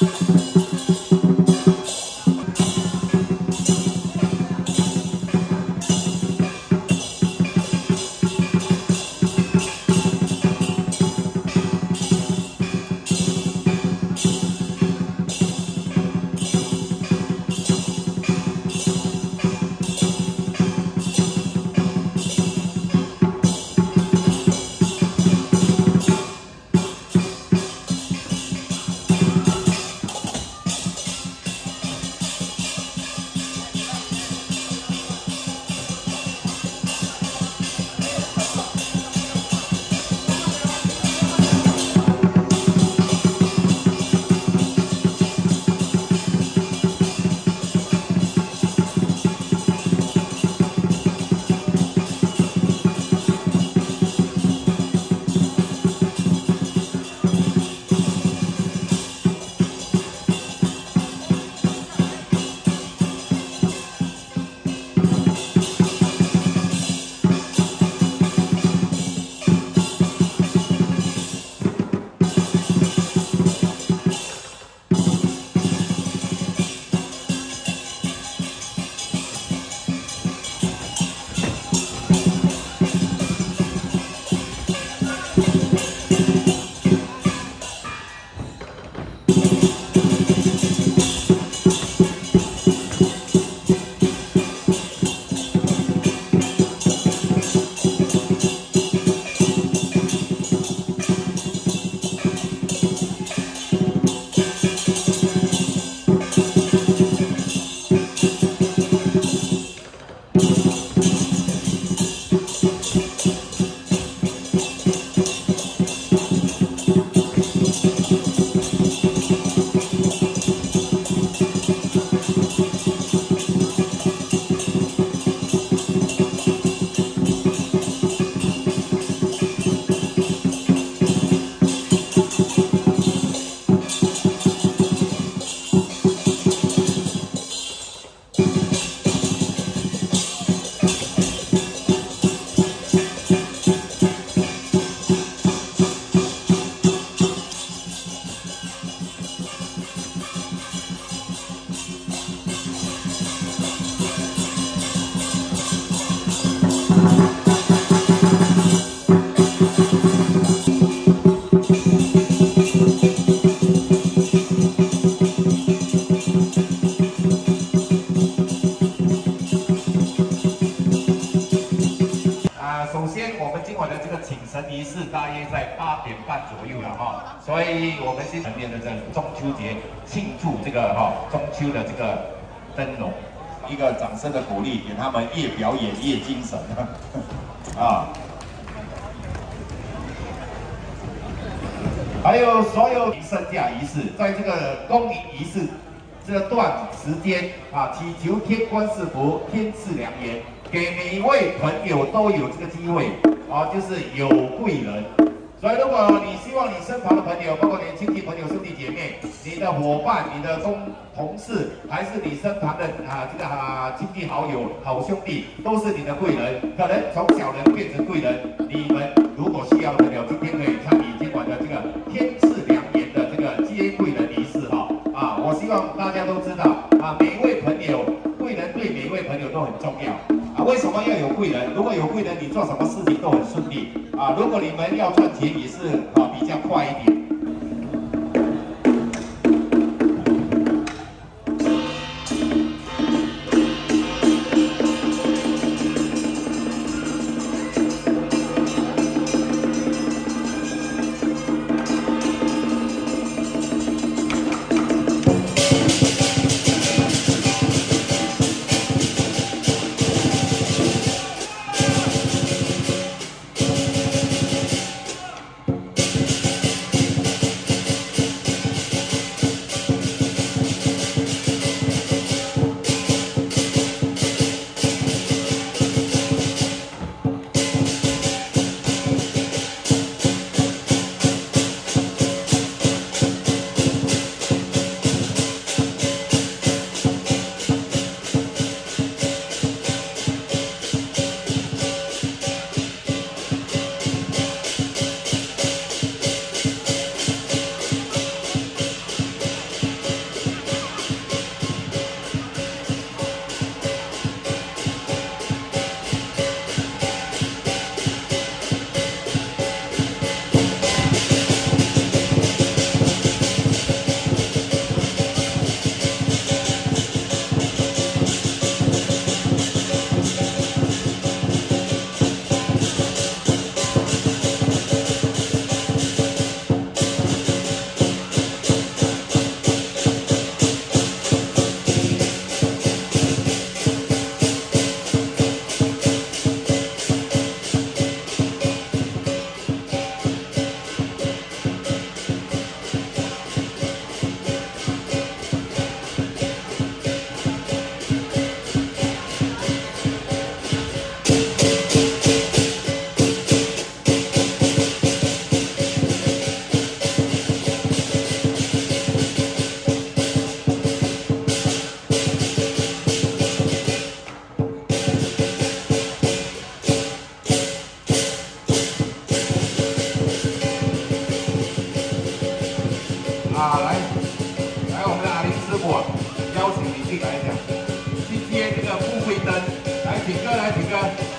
仪式大约在8点半左右了哈，所以我们是陈年的这中秋节庆祝这个中秋的这个灯笼，一个掌声的鼓励，给他们越表演越精神啊！还有所有圣驾仪式，在这个恭迎仪式这段时间啊，祈求天官赐福，天赐良缘，给每一位朋友都有这个机会啊，就是有贵人。所以，如果你希望你身旁的朋友，包括你的亲戚朋友、兄弟姐妹、你的伙伴、你的同事，还是你身旁的亲戚好友、好兄弟，都是你的贵人，可能从小人变成贵人。你们如果需要的朋友，今天可以参与今晚的这个天赐良缘的这个接贵人仪式哈啊！我希望大家都知道啊，每一位朋友，贵人对每一位朋友都很重要啊。为什么要有贵人？如果有贵人，你做什么事情都很顺利啊。如果你们要赚钱，也是比较快一点。 过，邀请你进来讲，去接这个富贵灯。来，请哥，来，请哥，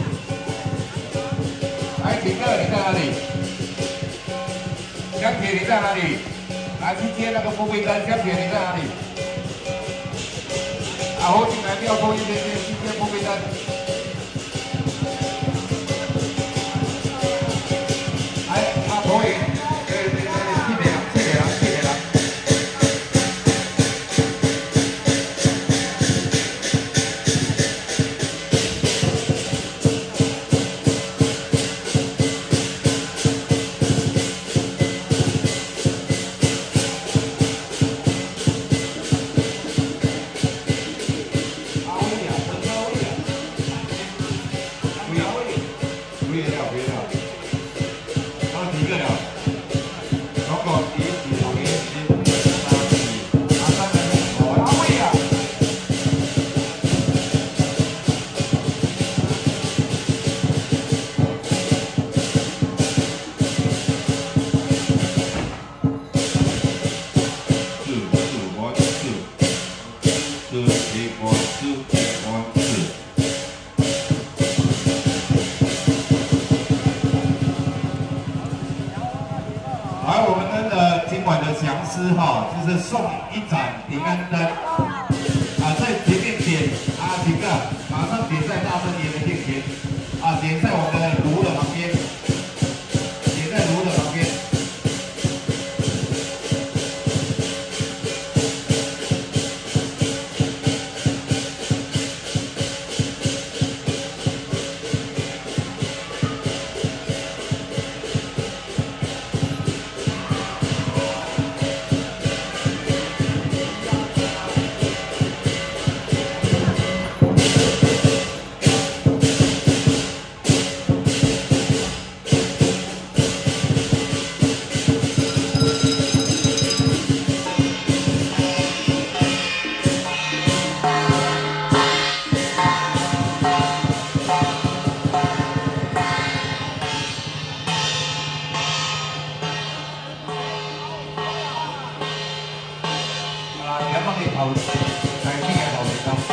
来，请哥，你在哪里？香铁，你在哪里？来，去接那个富贵灯。香铁，你在哪里？啊，我进来不要拖一点点，去接富贵灯。 可以，谢谢啦。而我们的今晚的祥狮哈，就是送一盏平安灯啊，在前面点啊，请个马上点在大圣爷的面前啊，点在我们的炉的旁边，点在炉的旁边。 好，感谢好味道。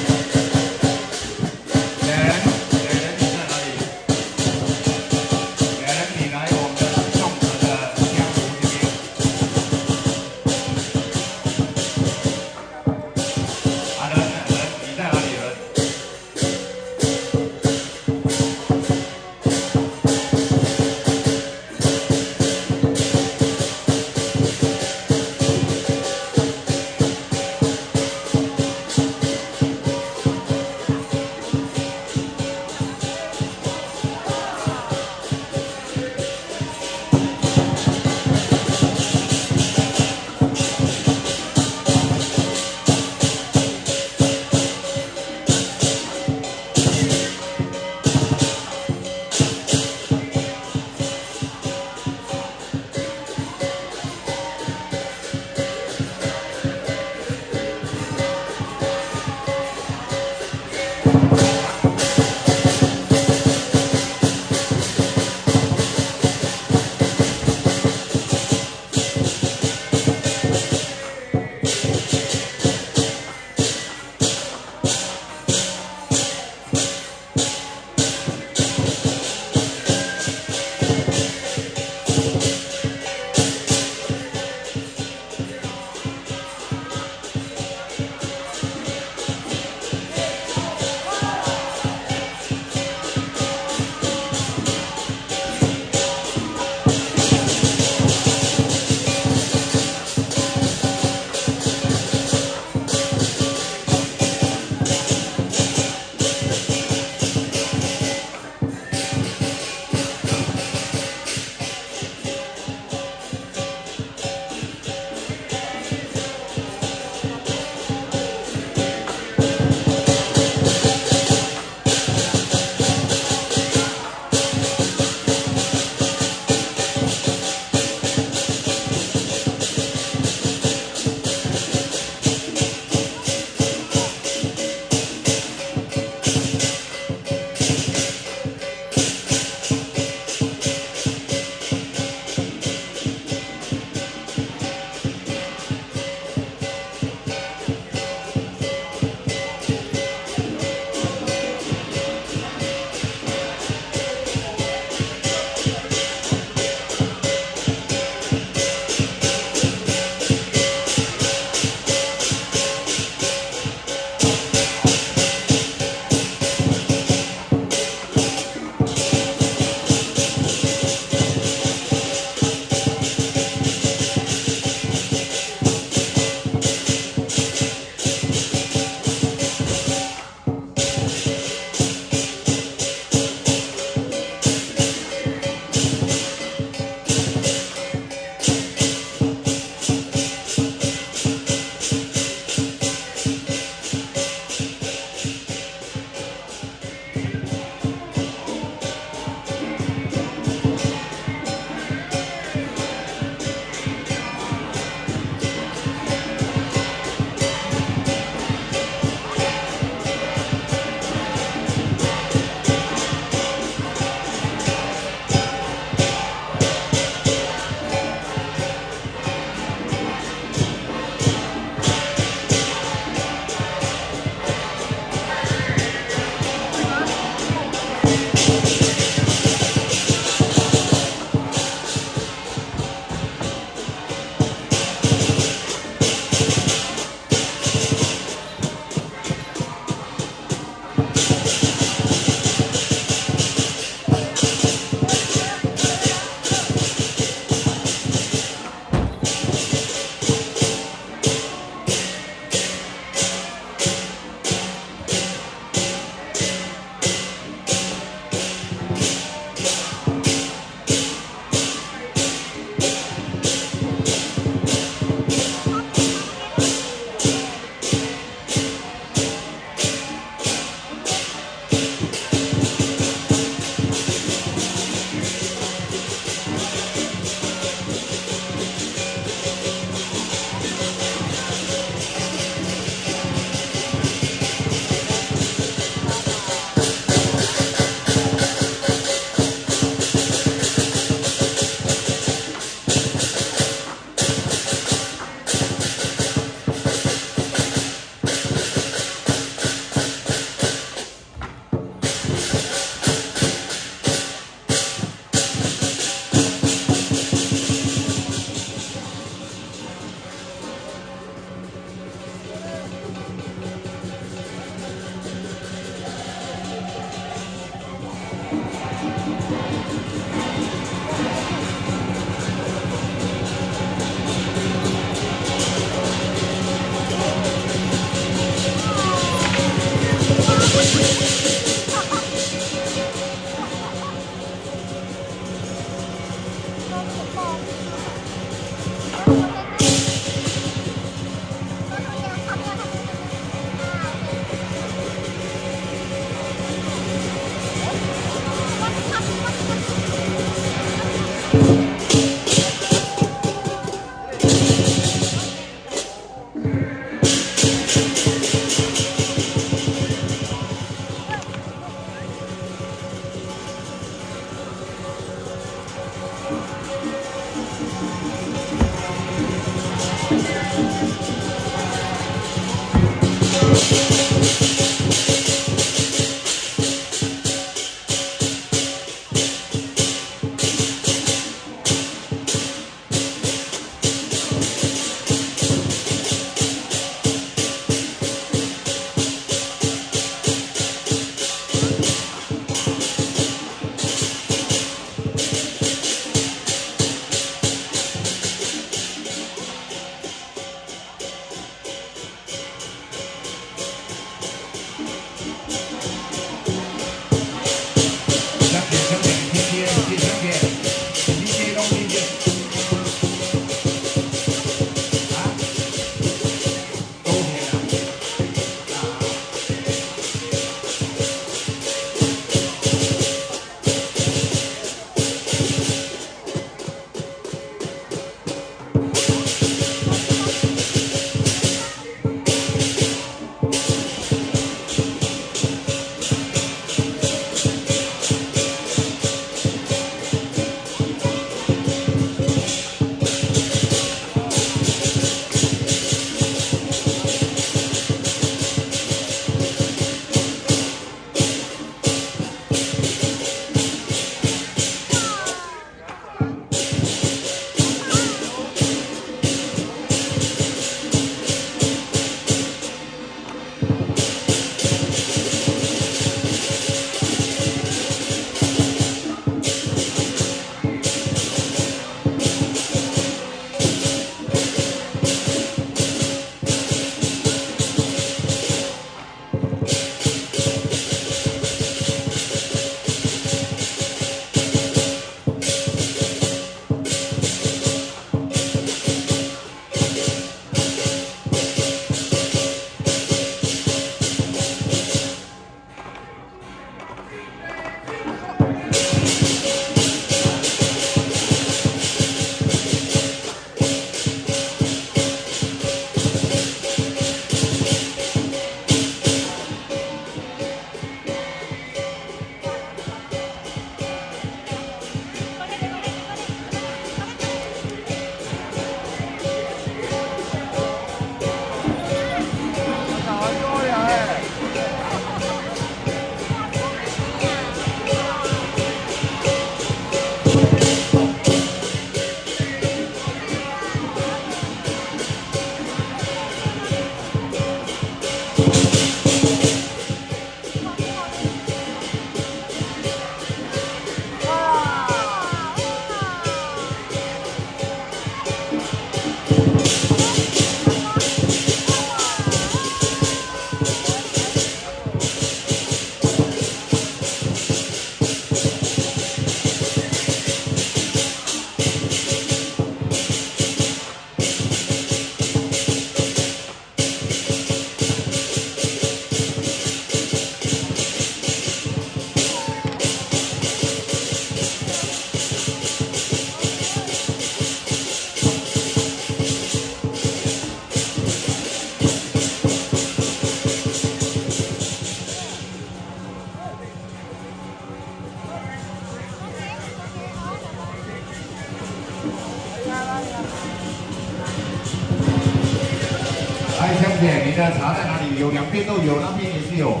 来，香姐，你的茶在哪里？有两边都有，那边也是有。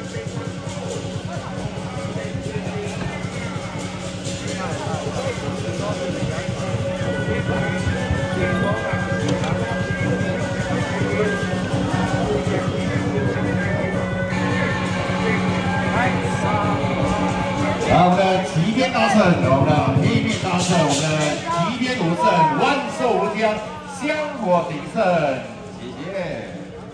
我们的齐天大圣，我们的黑面大圣，我们的齐天武圣，万寿无疆，香火鼎盛，谢谢。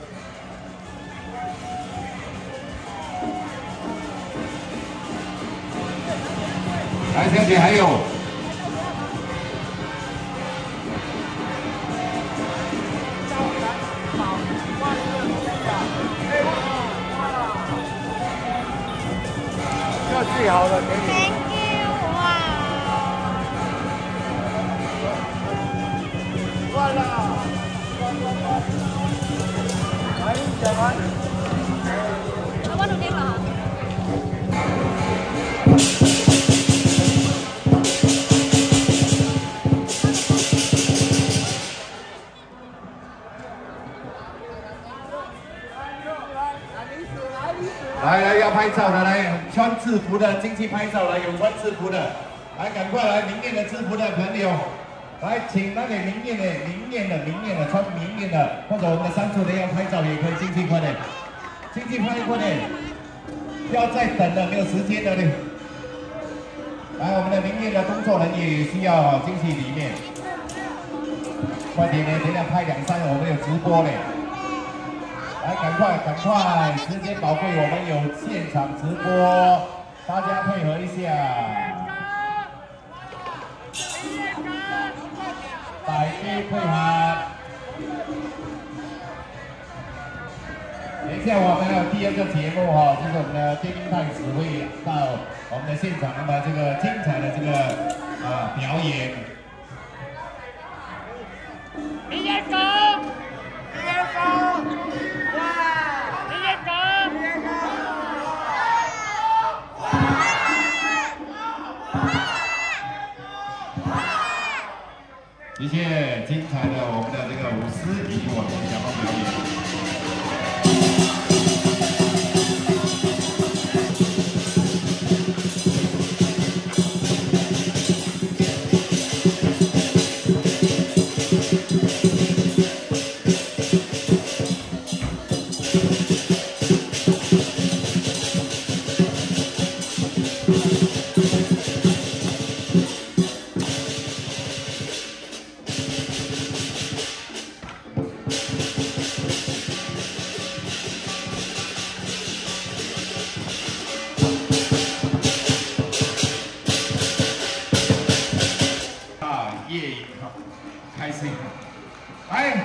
来，香姐还有。最好的给你。Thank you 哇！完了，来，讲完。我录电了。来，要拍照的来，穿制服的进去拍照来，有穿制服的，来赶快来，明面的制服的朋友，来，请那里明面的，穿明面的，或者我们的商主的要拍照也可以进去，快点，进去拍快点，不要再等了，没有时间了嘞。来，我们的明面的工作人员也需要进去里面，快点呢，等下拍2、3，我们有直播嘞。来，赶快，时间宝贵，我们有现场直播，大家配合一下。大家配合。等一下，我们还有第2个节目哈，就是我们的电音太子会到我们的现场，那么这个精彩的这个表演。音乐哥。谢谢精彩的我们的这个舞狮以及我们的小猫表演。夜饮开心，来。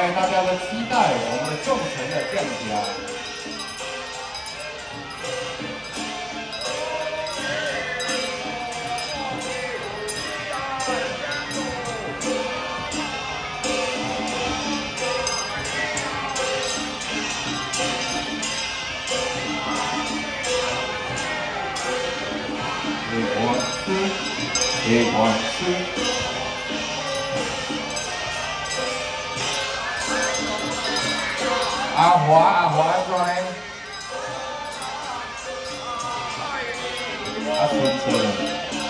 迎大家的期待，我们的众神的降甲。 一关师，阿华安怎呢？啊，顺车。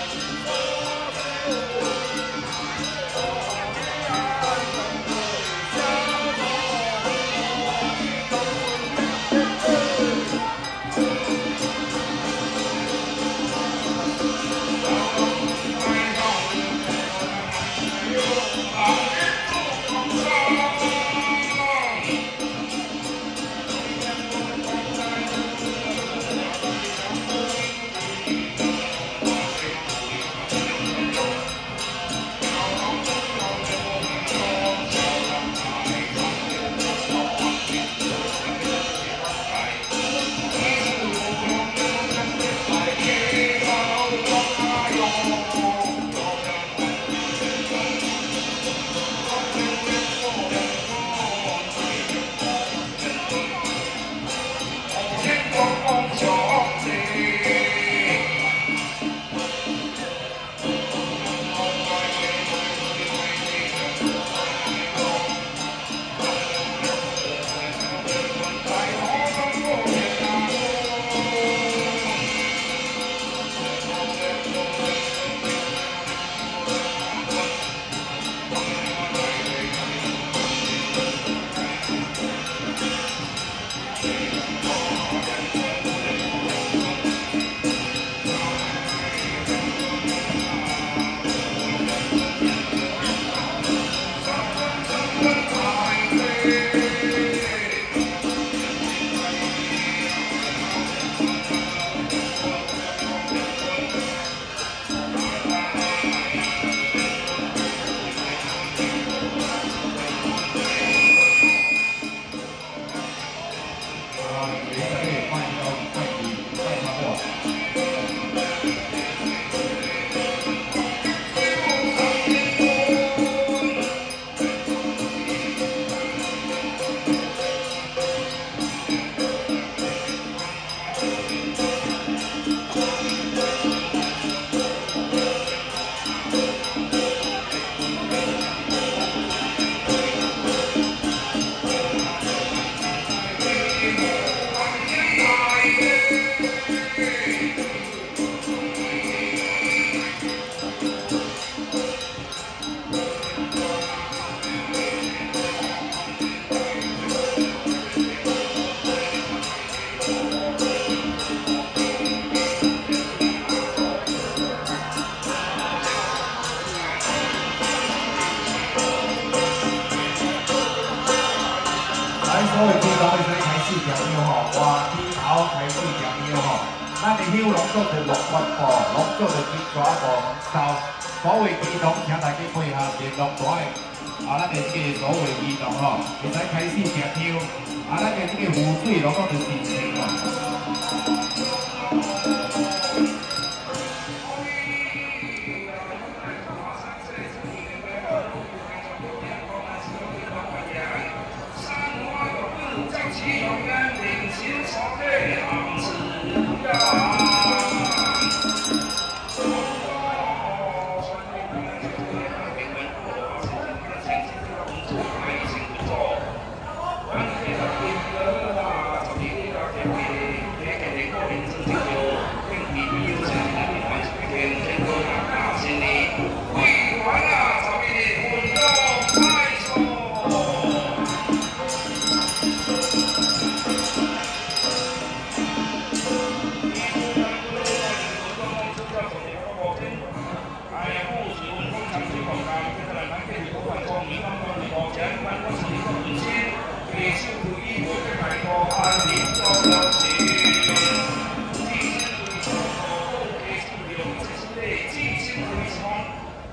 所有观众会使开始条腰吼，换起头开始条腰吼。咱的休龙做着6月步，龙做着金蛇步，到所谓移动，请大家配合联络单的咱的这个所谓移动吼，会使开始条腰。咱的这个湖水龙讲着进行吼。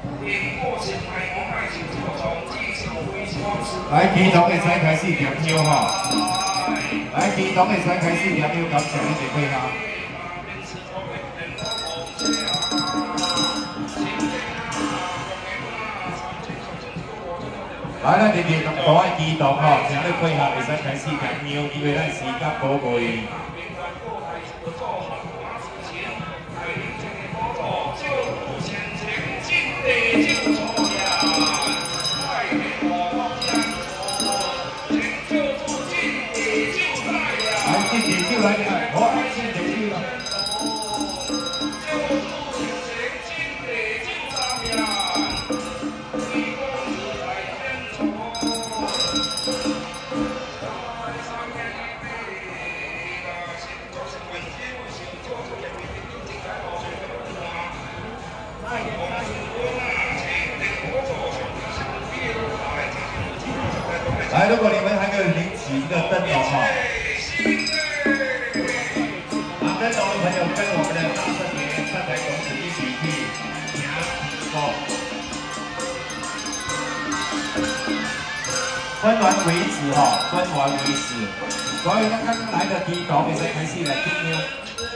来，启动会使开始点票哈。来，启动会使开始点票，感谢你哋配合。来，咱日日都爱启动吼，请你配合，会使开始点票，因为咱时间宝贵。 就来点，好，先点去了。来，如果你们还没有领取这个灯笼哈。 灯笼的朋友跟我们的大圣爷上台公子一起去拿哦，分完为止哈，分完为止。所以刚刚来的第一道也是开始来听呢。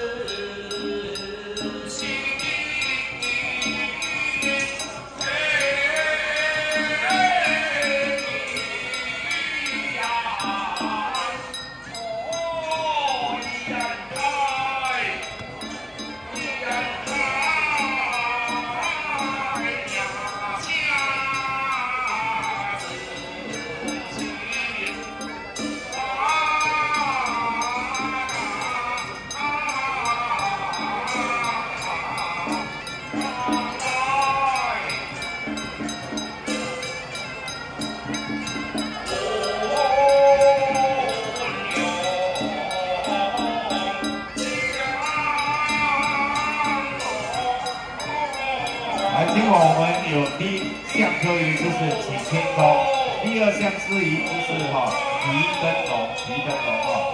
今晚我们有第一项科仪就是请天公，第二项司仪就是提灯笼，提灯笼哈。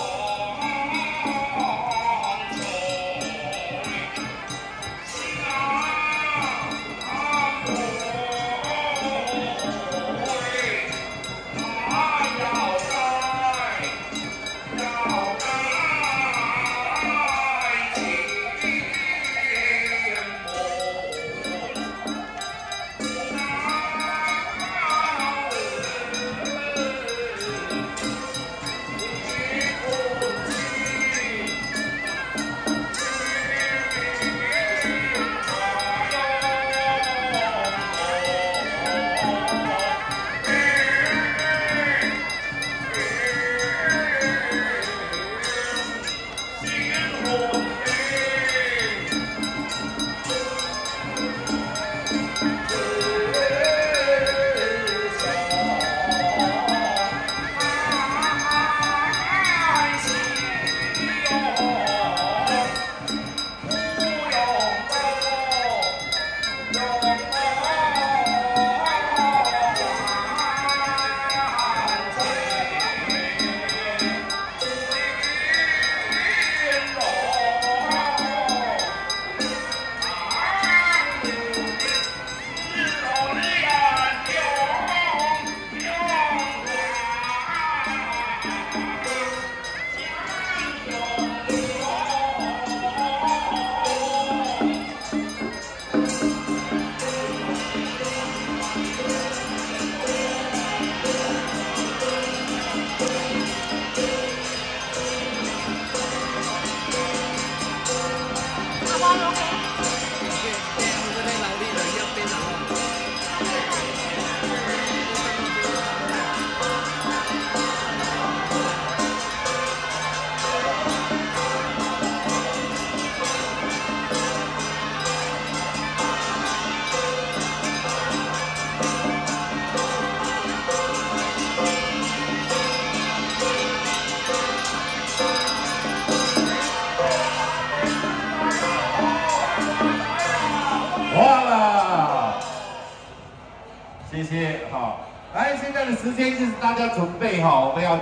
谢谢，好，来，现在的时间就是大家准备哈，我们要。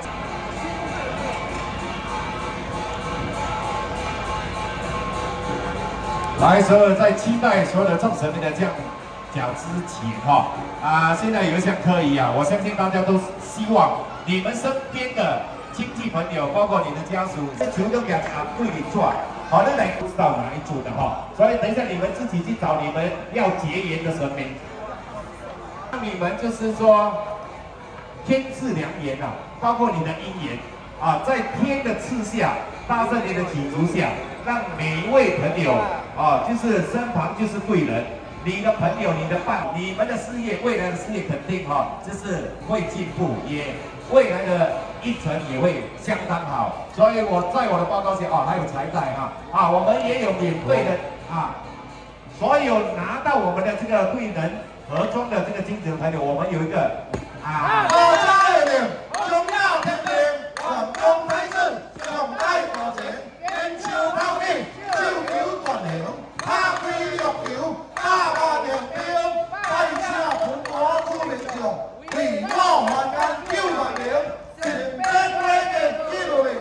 来，所有在期待所有的众神们的降饺子节哈现在有一项科仪啊，我相信大家都希望你们身边的亲戚朋友，包括你的家属，球都给对你做，好的来不知道哪一组的哈，所以等一下你们自己去找你们要结缘的神明，你们就是说天赐良缘啊，包括你的姻缘啊，在天的赐下，大圣爷的祈福下，让每一位朋友啊，就是身旁就是贵人。 你的朋友、你的伴、你们的事业，未来的事业肯定就是会进步，也未来的一程也会相当好。所以我在我的报告写还有财带我们也有免费的所有拿到我们的这个贵人盒装的这个金子朋友，我们有一个国家力量，中央天定，皇宫大政，上街过节，天朝靠地，手球断粮，拍开玉球。 大把良兵，带下全国出民众，为我还干救万年，前边来的记录。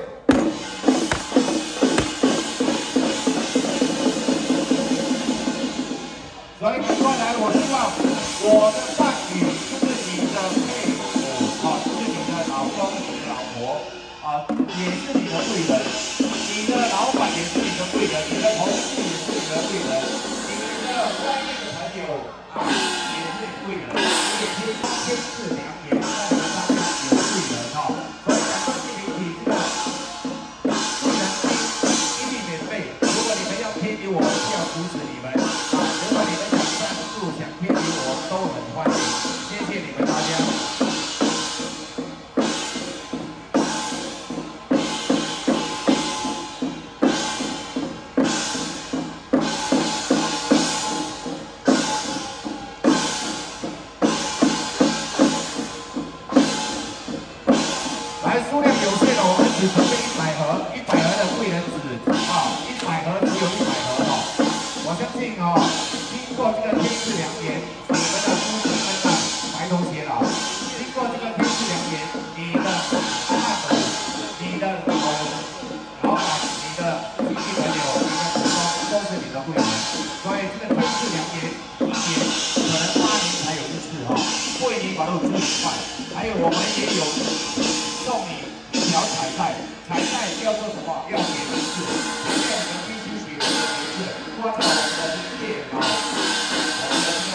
所以赶快来，我希望我的伴侣是你的配偶是你的老公、你的老婆也是你的贵人，你的老板也是你的贵人，你的同事也是你的贵人。 外面的朋友也是贵人，也是天赐良缘，在我上面有贵人所以赶快去领取这个贵人一律免费。如果你们要贴给我，是要扶持你们如果你们想赞助、想贴给我，都很欢迎。谢谢你们大家。 数量有限的，我们只准备100盒，100盒的贵人纸100盒只有100盒我相信经过这个天赐良缘，你们的夫妻们白头偕老；经过这个天赐良缘，你的伴侣、你的老板、你的亲戚朋友、你的股东都是你的贵人。所以这个天赐良缘1年可能8年才有一次为你把路出1块，还有我们也有。 送你一条彩带，彩带要做什么？要写名字，因为我们必须写我们的名字，关到我们的电脑，我们的这个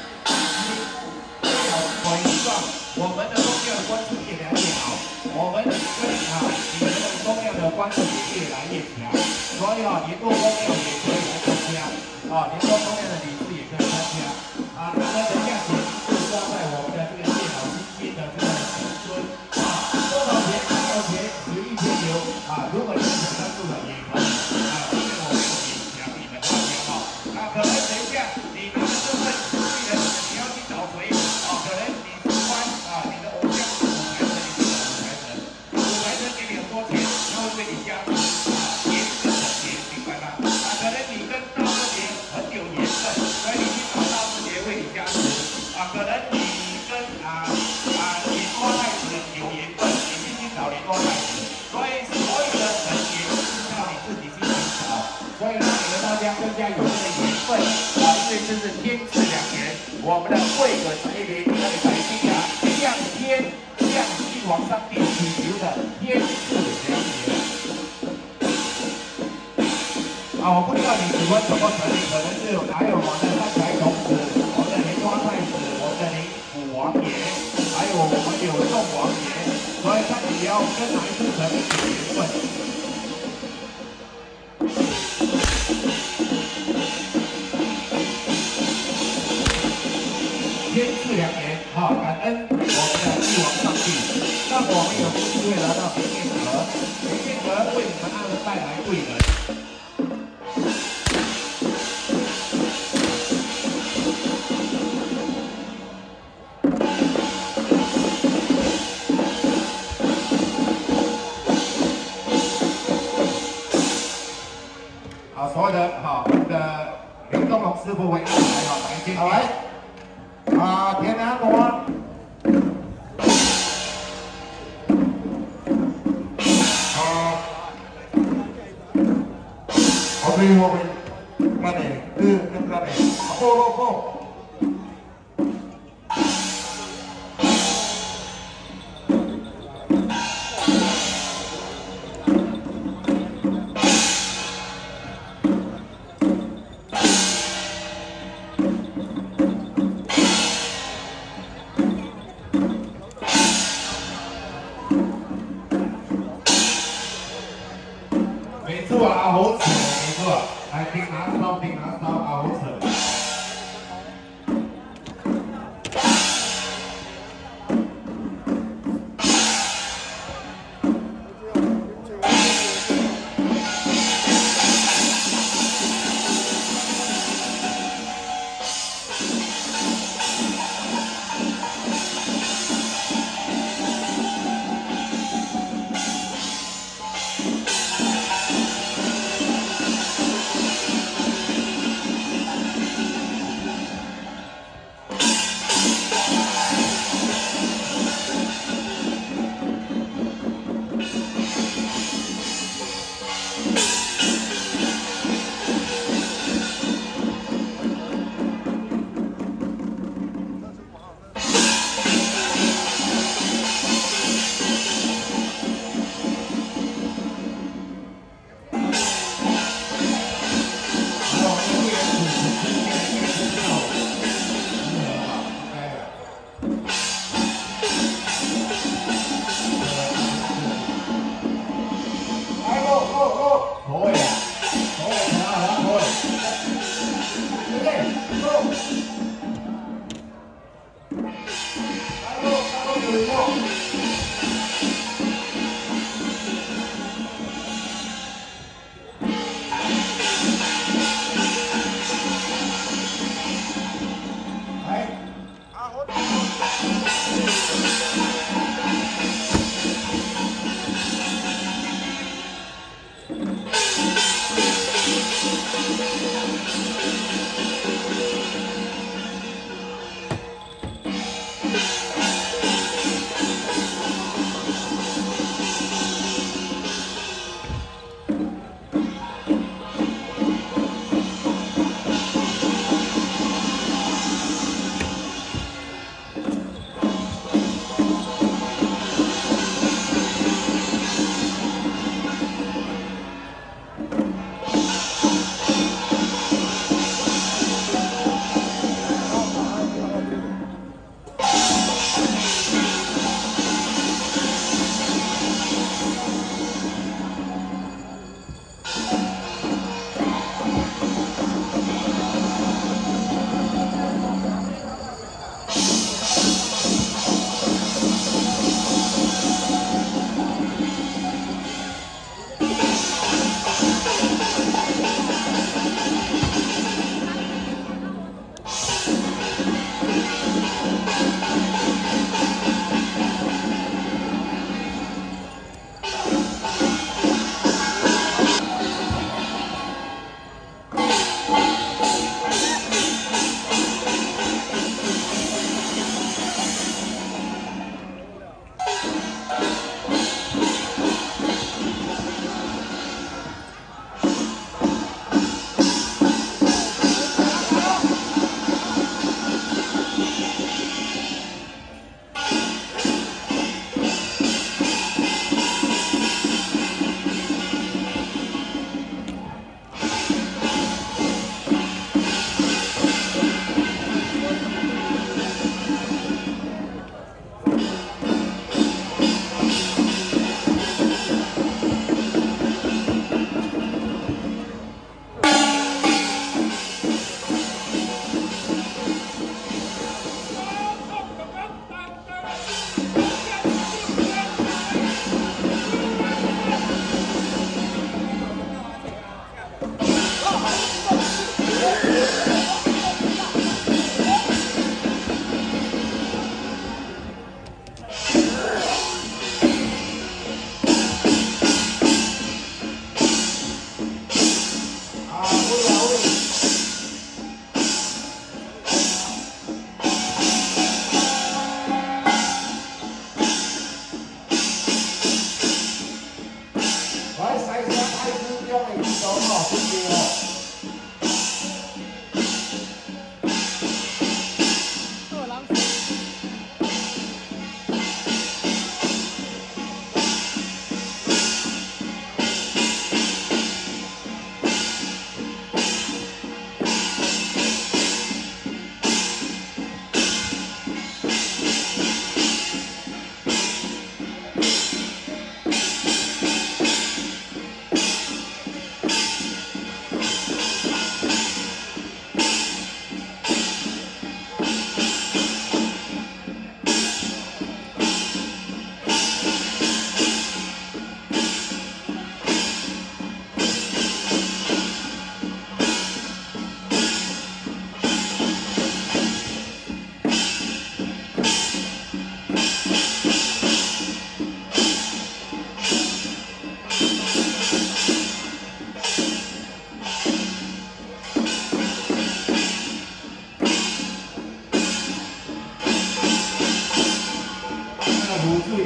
我希望我们的重要的关注越来越好，我们跟你们的重要的关注也越来越强，所以联络重要也可以来参加联络重要的理事也可以参加那么等一下写名字挂在我们的这个电脑新的这个神尊多少钱？多少钱？随意添油如果你们想赞助的也可以因为我们也想你们大家可能等一下你拿着这份贵人，你要去找谁可能你喜欢你的偶像是舞台神，你去找舞台神，舞台神给你很多钱，他会为你加持也是很钱，明白吗？可能你跟大师爷很有缘分，所以你去找大师爷为你加持可能你跟莲花太子有缘分，你必须找莲花太子。所以所有的神缘是靠你自己去寻找，所以让你们大家更加有这个缘分因为这是天赐良缘，我们的贵人结缘，那里来信向天向帝王上帝祈求的天赐良缘我不知道你喜欢什么神，可能是还有我的三才童子，我的莲花太子，我的灵府王爷，还有我们有众王爷，所以看你要跟哪一尊神有缘分。天赐良缘感恩我们的帝王上帝，让我们有机会来到明天河，明天河为你们带来贵人。所有的我们的刘东龙师傅为安排来接好来田南罗後面まで、まで、こう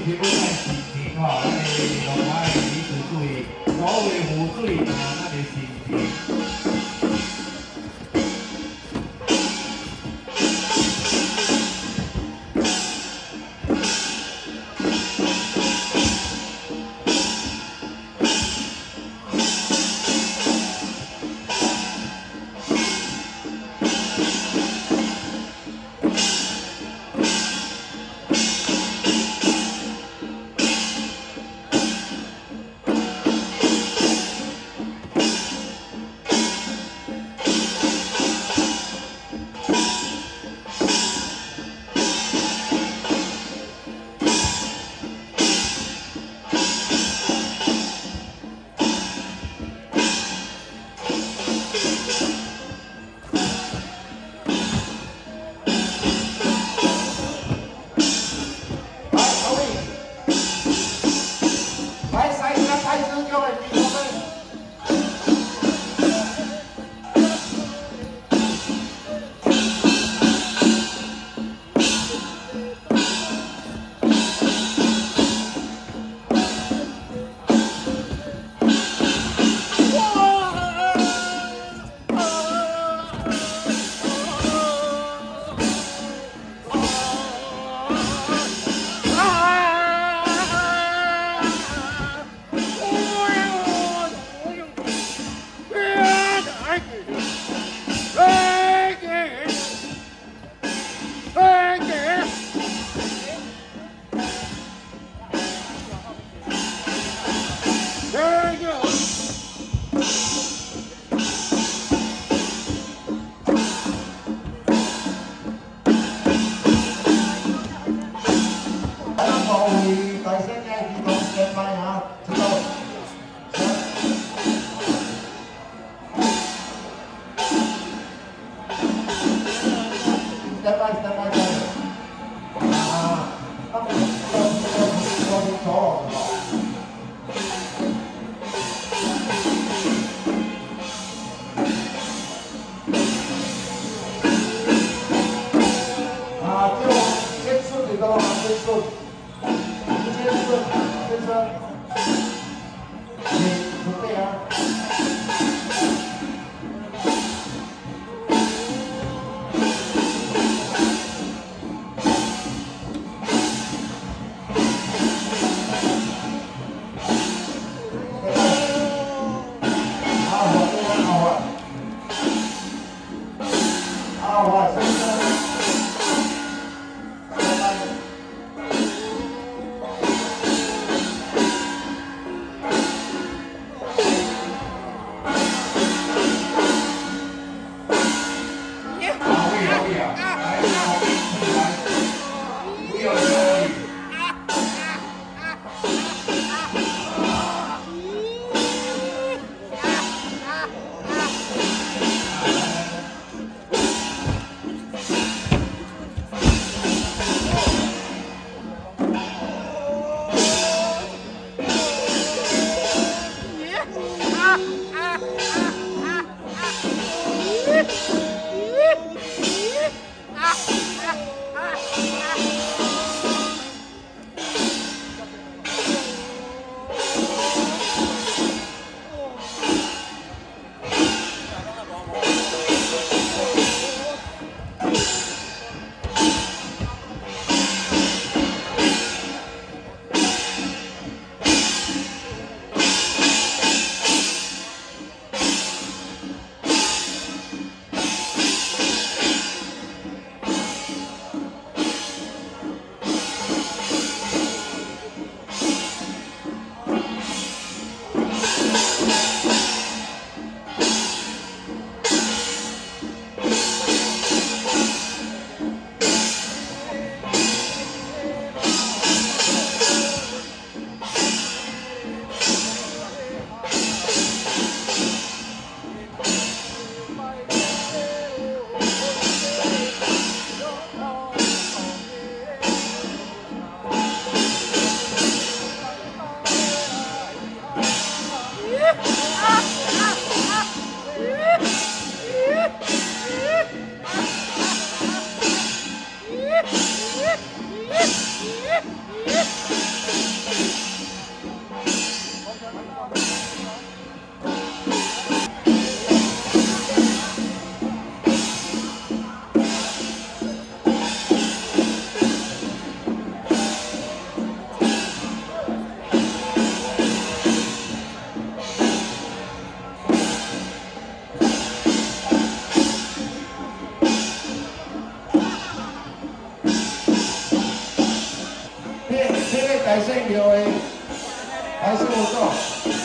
评论在心情吼，咱的龙爱彼此注意，所谓湖水吼，咱的心情。 大姓庙的大师傅做。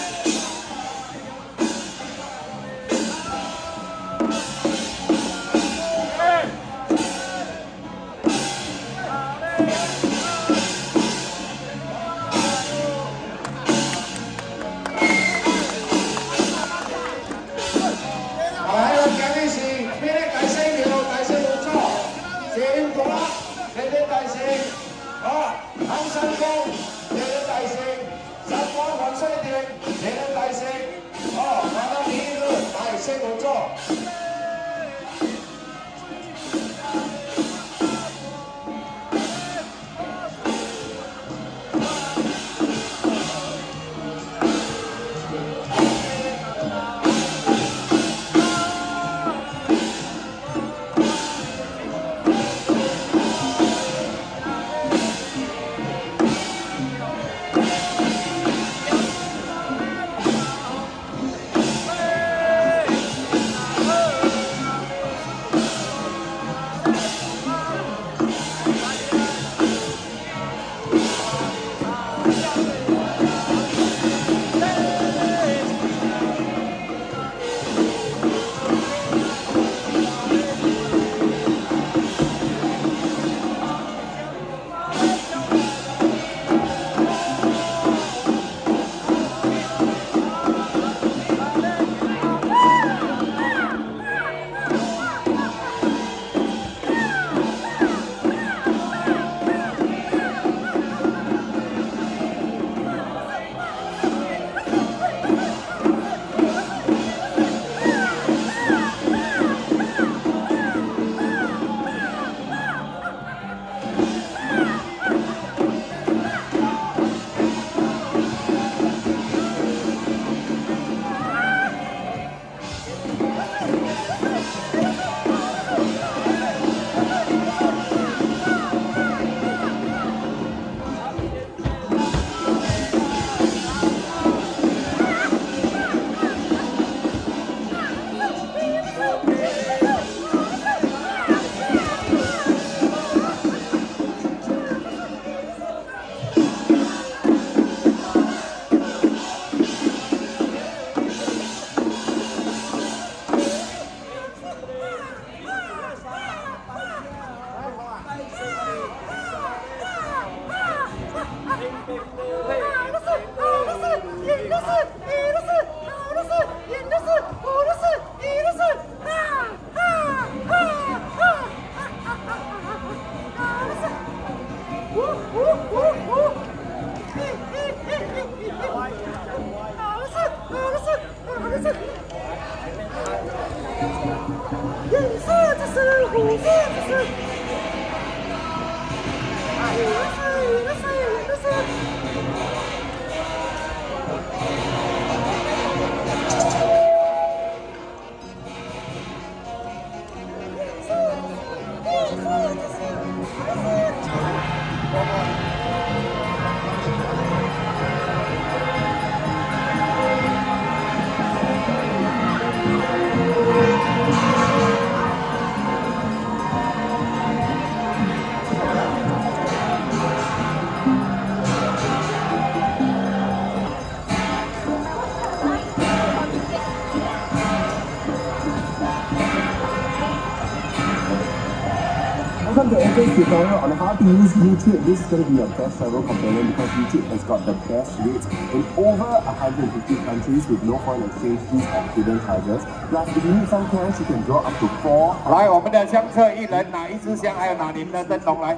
Welcome to Enter's tutorial on how to use YouTube. This is going to be your best travel companion because YouTube has got the best rates in over 150 countries with no foreign exchange fees or hidden charges. Plus, if you need some cash, you can draw up to 4. 来，我们的香客一人拿一支香，还有拿你们的灯笼来。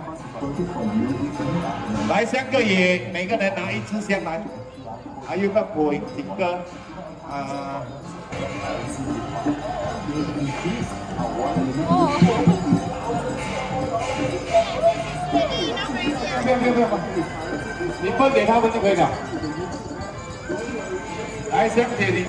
来，香客也每个人拿一支香来，还有个鬼景歌，不要，你分给他们就可以了。来，香姐你。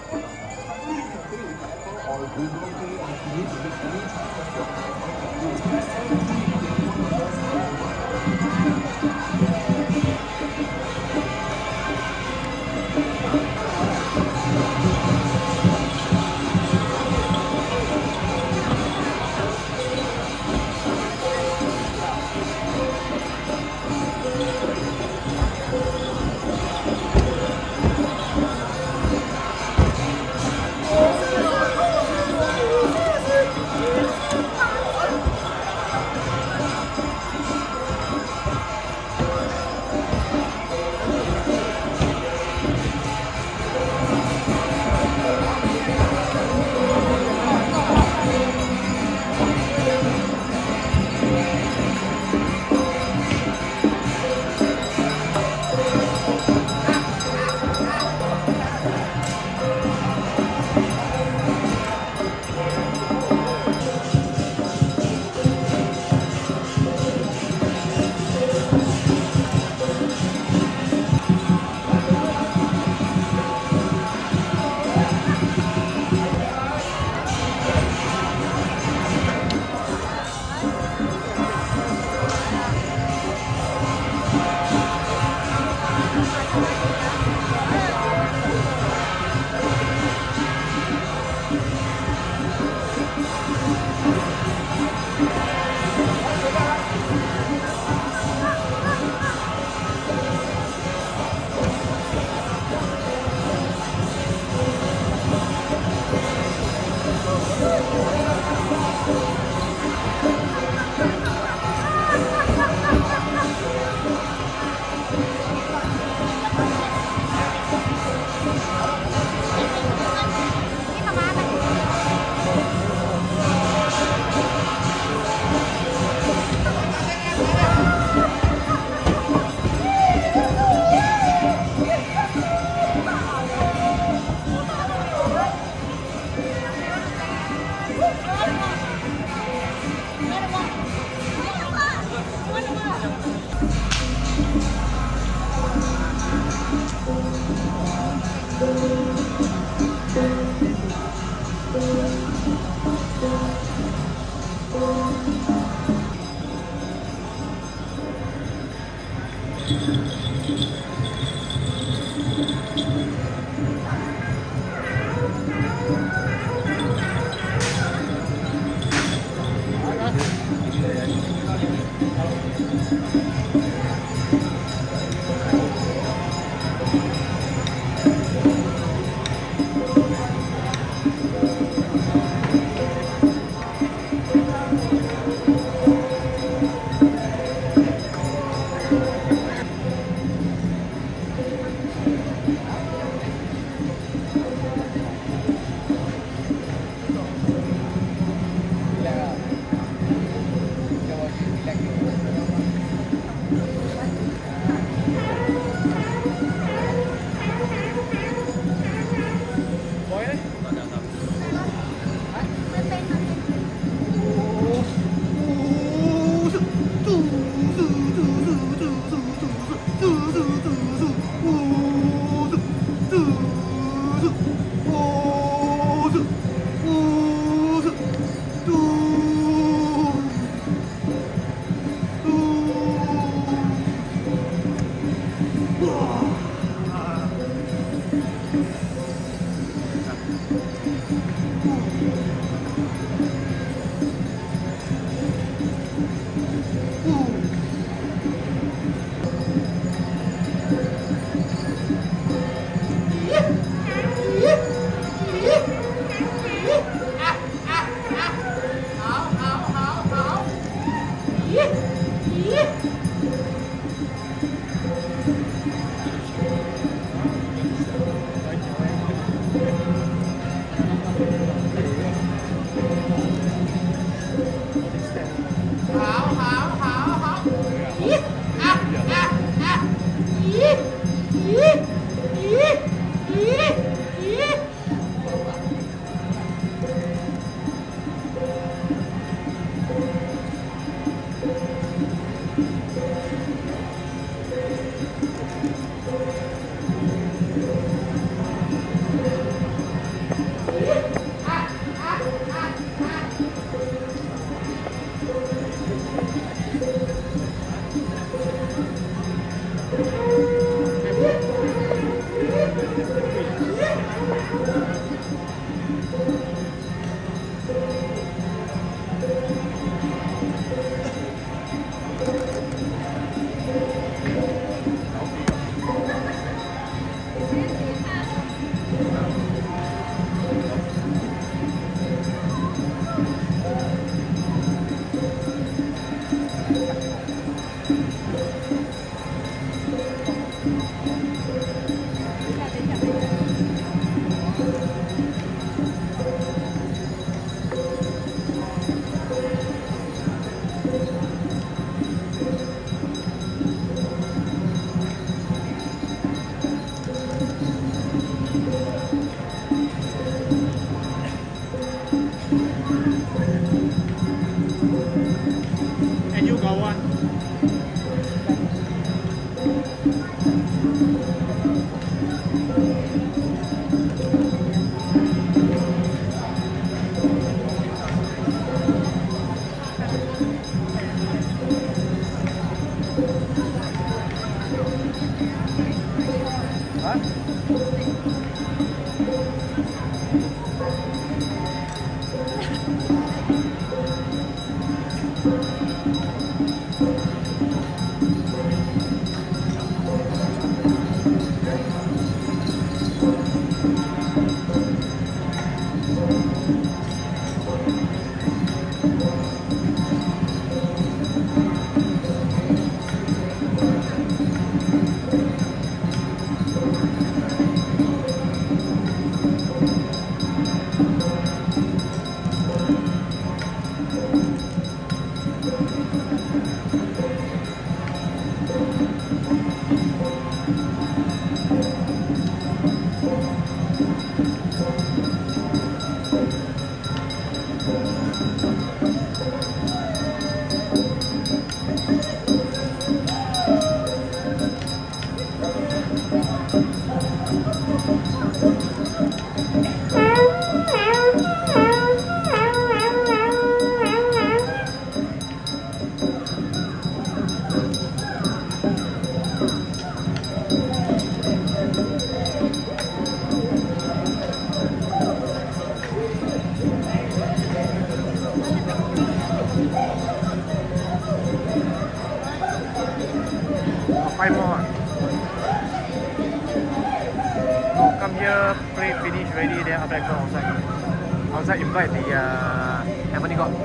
ready, then after that go outside. Outside invite the Heavenly God.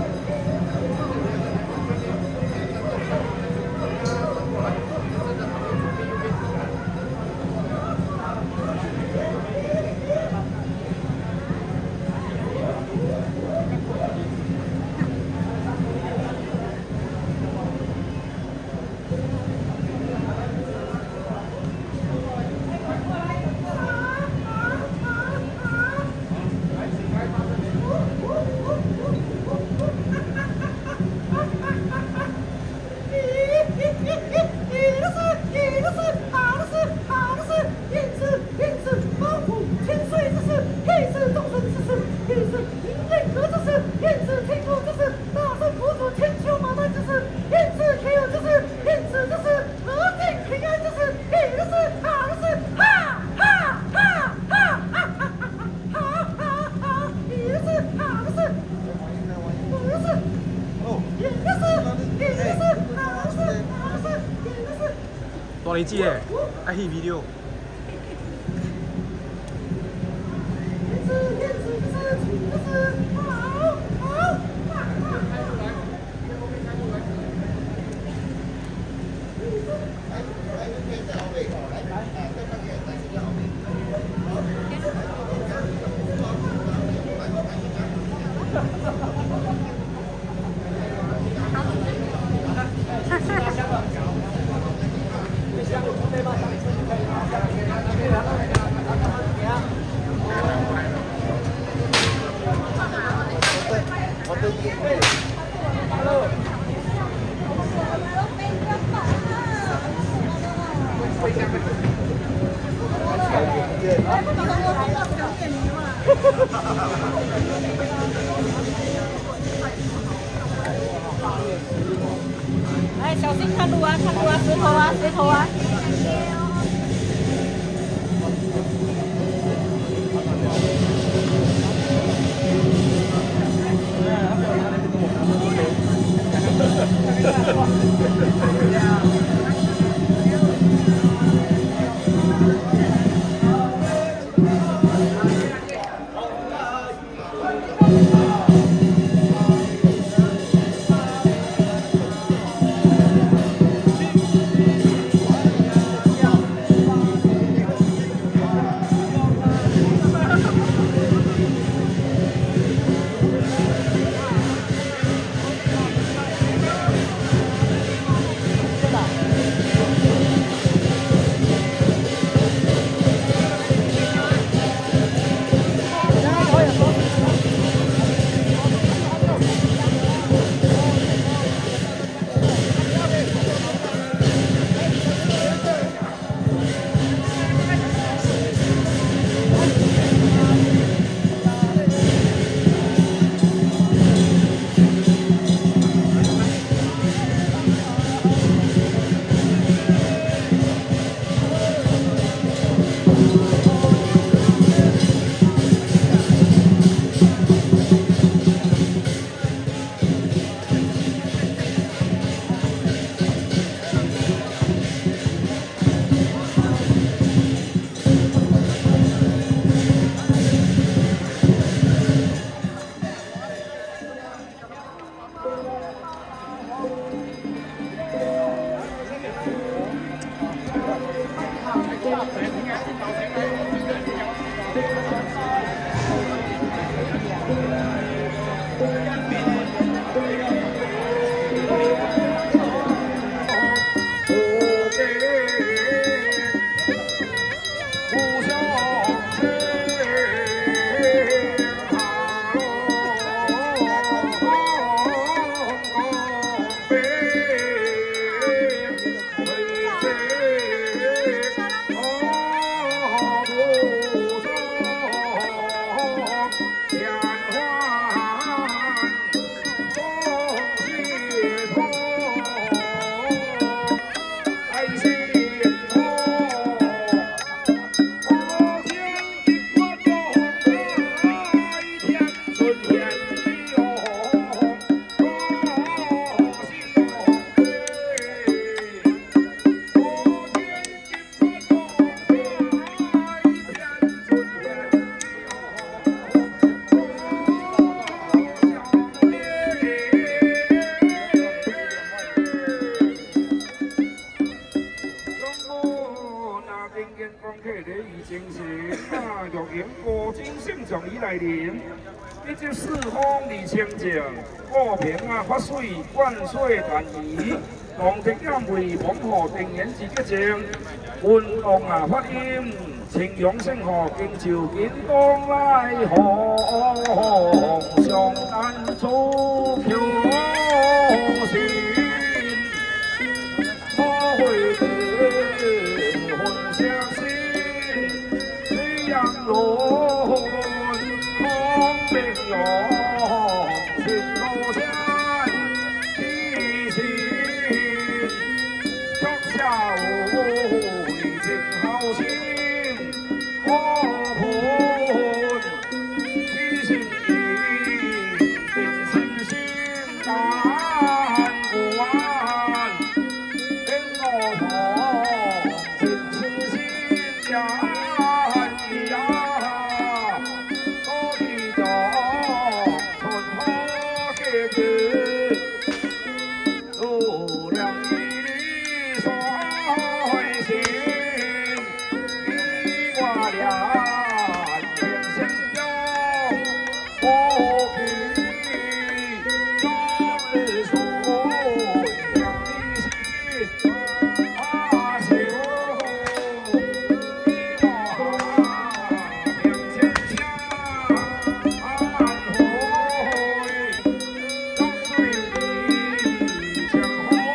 多你知嘅，一起 video。 哎，小心看路啊，看路啊，石头啊，石头啊。 精神啊，玉营高精圣状已来临。一接四方二清净，五平啊发水灌水断移，long直音为捧河定言之结晶，运动啊发音，清阳生河经朝见当来河，上丹祖求心，可会定魂相心，水阳落。 天路山，地心，脚下无理情好心，可盼地心意，定心心难过完，天我旁，情是心呀。 江湖。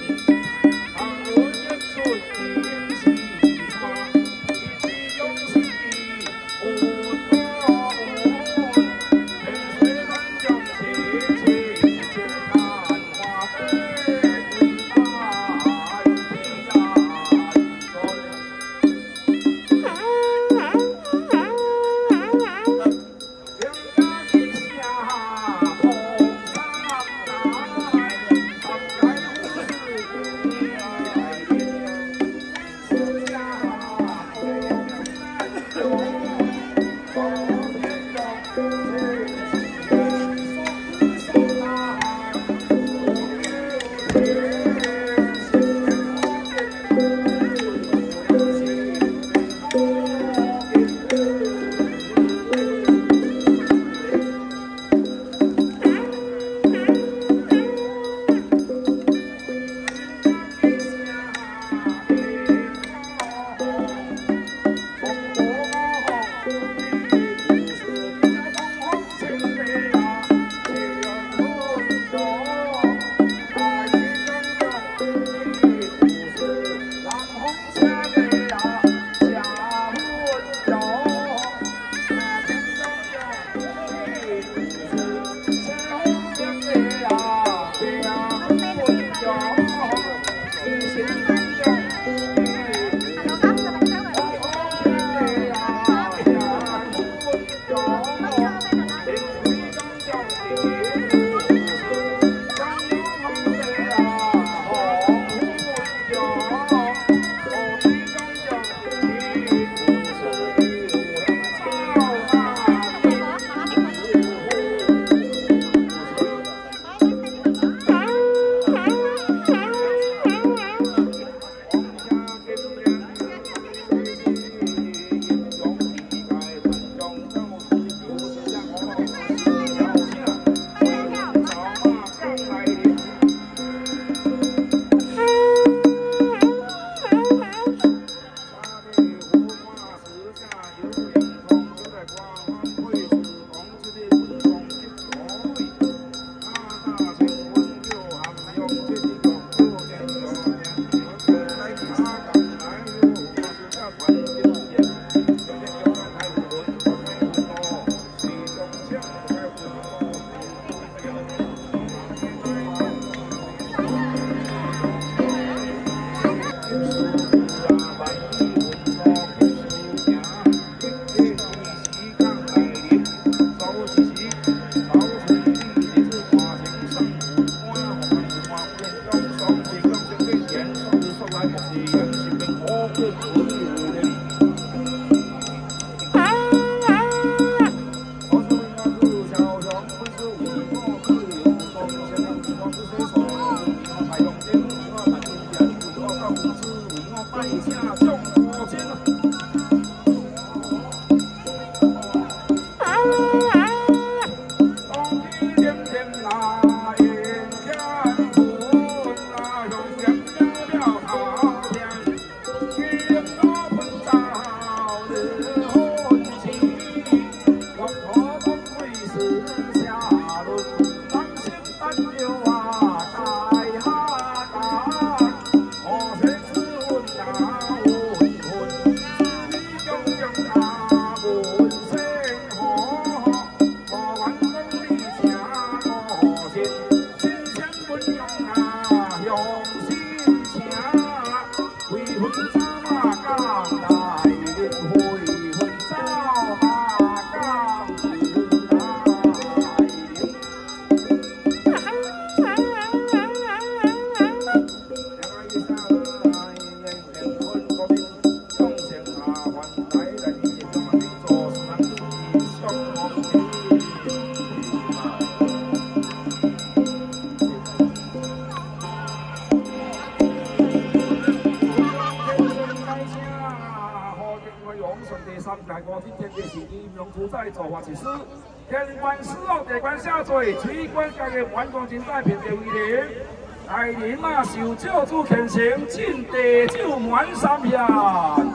做法实施，天官使用地官下罪，取官家嘅完光金带平地为零，大人嘛受教主虔诚，进地酒满3片。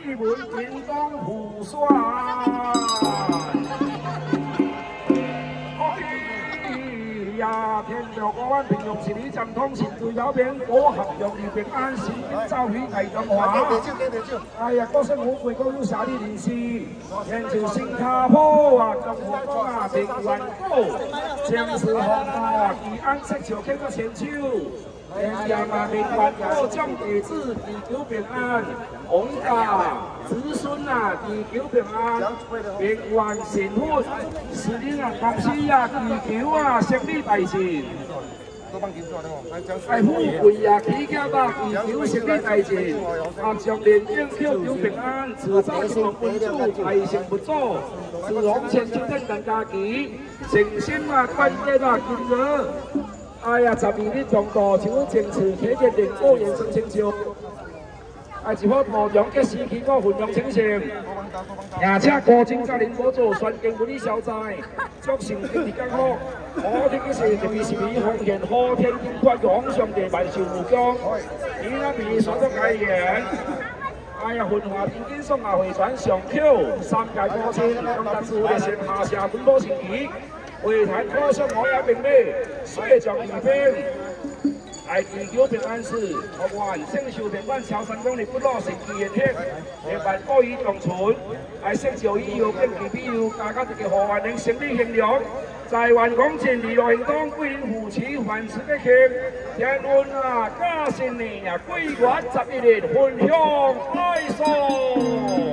日本屏东虎帅。呀！天朝国安平庸是你战通神队友兵，我合用二平安是走起大中华。哎呀，国胜富贵，国有啥哩人士？天朝新加坡啊，中华国啊，平安高，将士红啊，吉安色朝庆个千秋。天阳啊，平安高，将弟子地球平安，王家子孙啊，地球平安，平安幸福，是恁啊公司啊，地球啊，胜利大事。哎，富贵啊，起家吧，地球胜利大事。啊，将连英票求平安，自早兴本主，爱成不足，自红千秋天人家己，诚心啊，关键啊，今日。哎呀，12日中度，像我坚持体检练果延伸成就，哎，一伙土壤结时期我分量清醒，而且高精家人合作，全经不理消灾，祝成经济健康，好天嘅事特别是你奉献好天经发扬上帝万寿无疆，你那边所得改言。哎呀，文化天经送啊回传上口，3届过千，今日自力线下社本土成绩。会谈可惜我也并未血จาก二邊，係地球平安事，學還星球平安超神功力不落成自然血，亦凡高以長存，係星球以後經其必要，大家嘅何還能勝利形容，在環港前娛樂行當歸領扶持還持的慶，天安啊嘉善年啊歸國11年分享哀喪。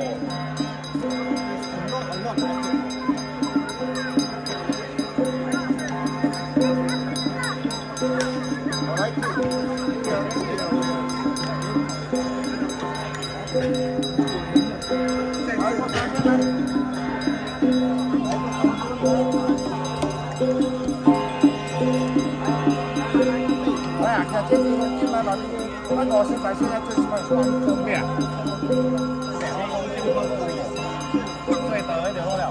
我现在最喜欢穿咩啊？最得意就好了。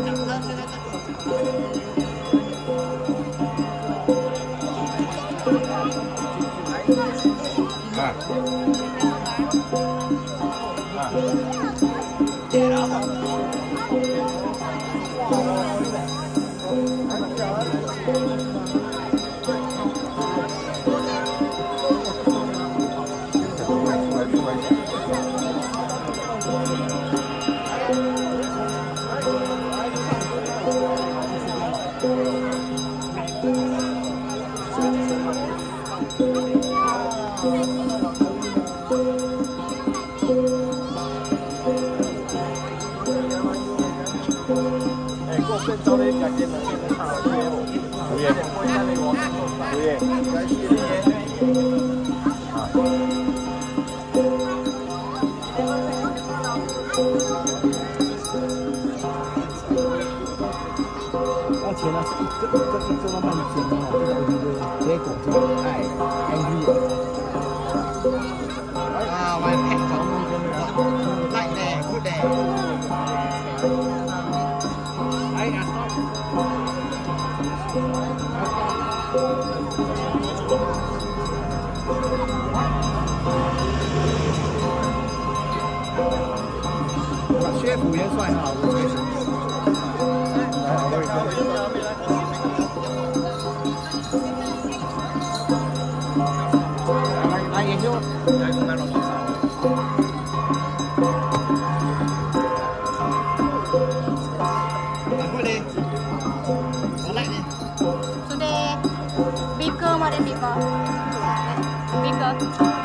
钱呢是一个慢慢减哦，这个结果就哎啊，我平常赖的不的，哎呀，薛府元帅哈，我这个是。来研究，来弄多少？快点，我来的。 Sudah bigger more than bigger. Bigger.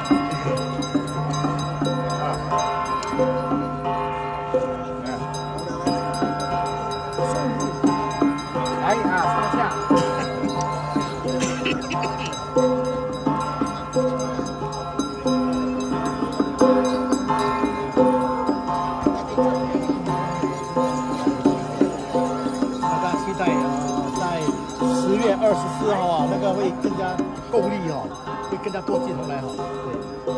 .24号啊，那个会更加够力哈，会更加多镜头来哈。对。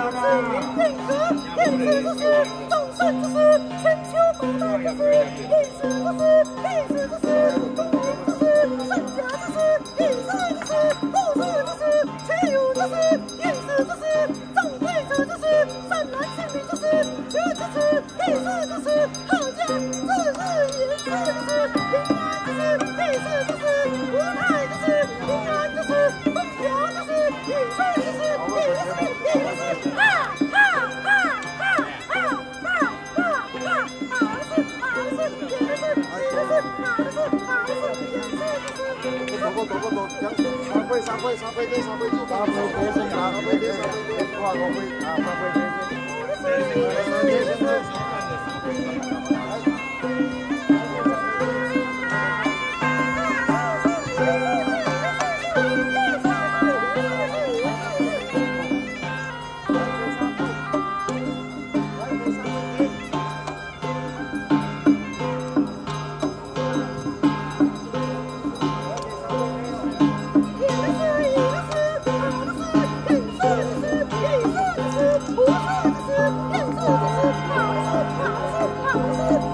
好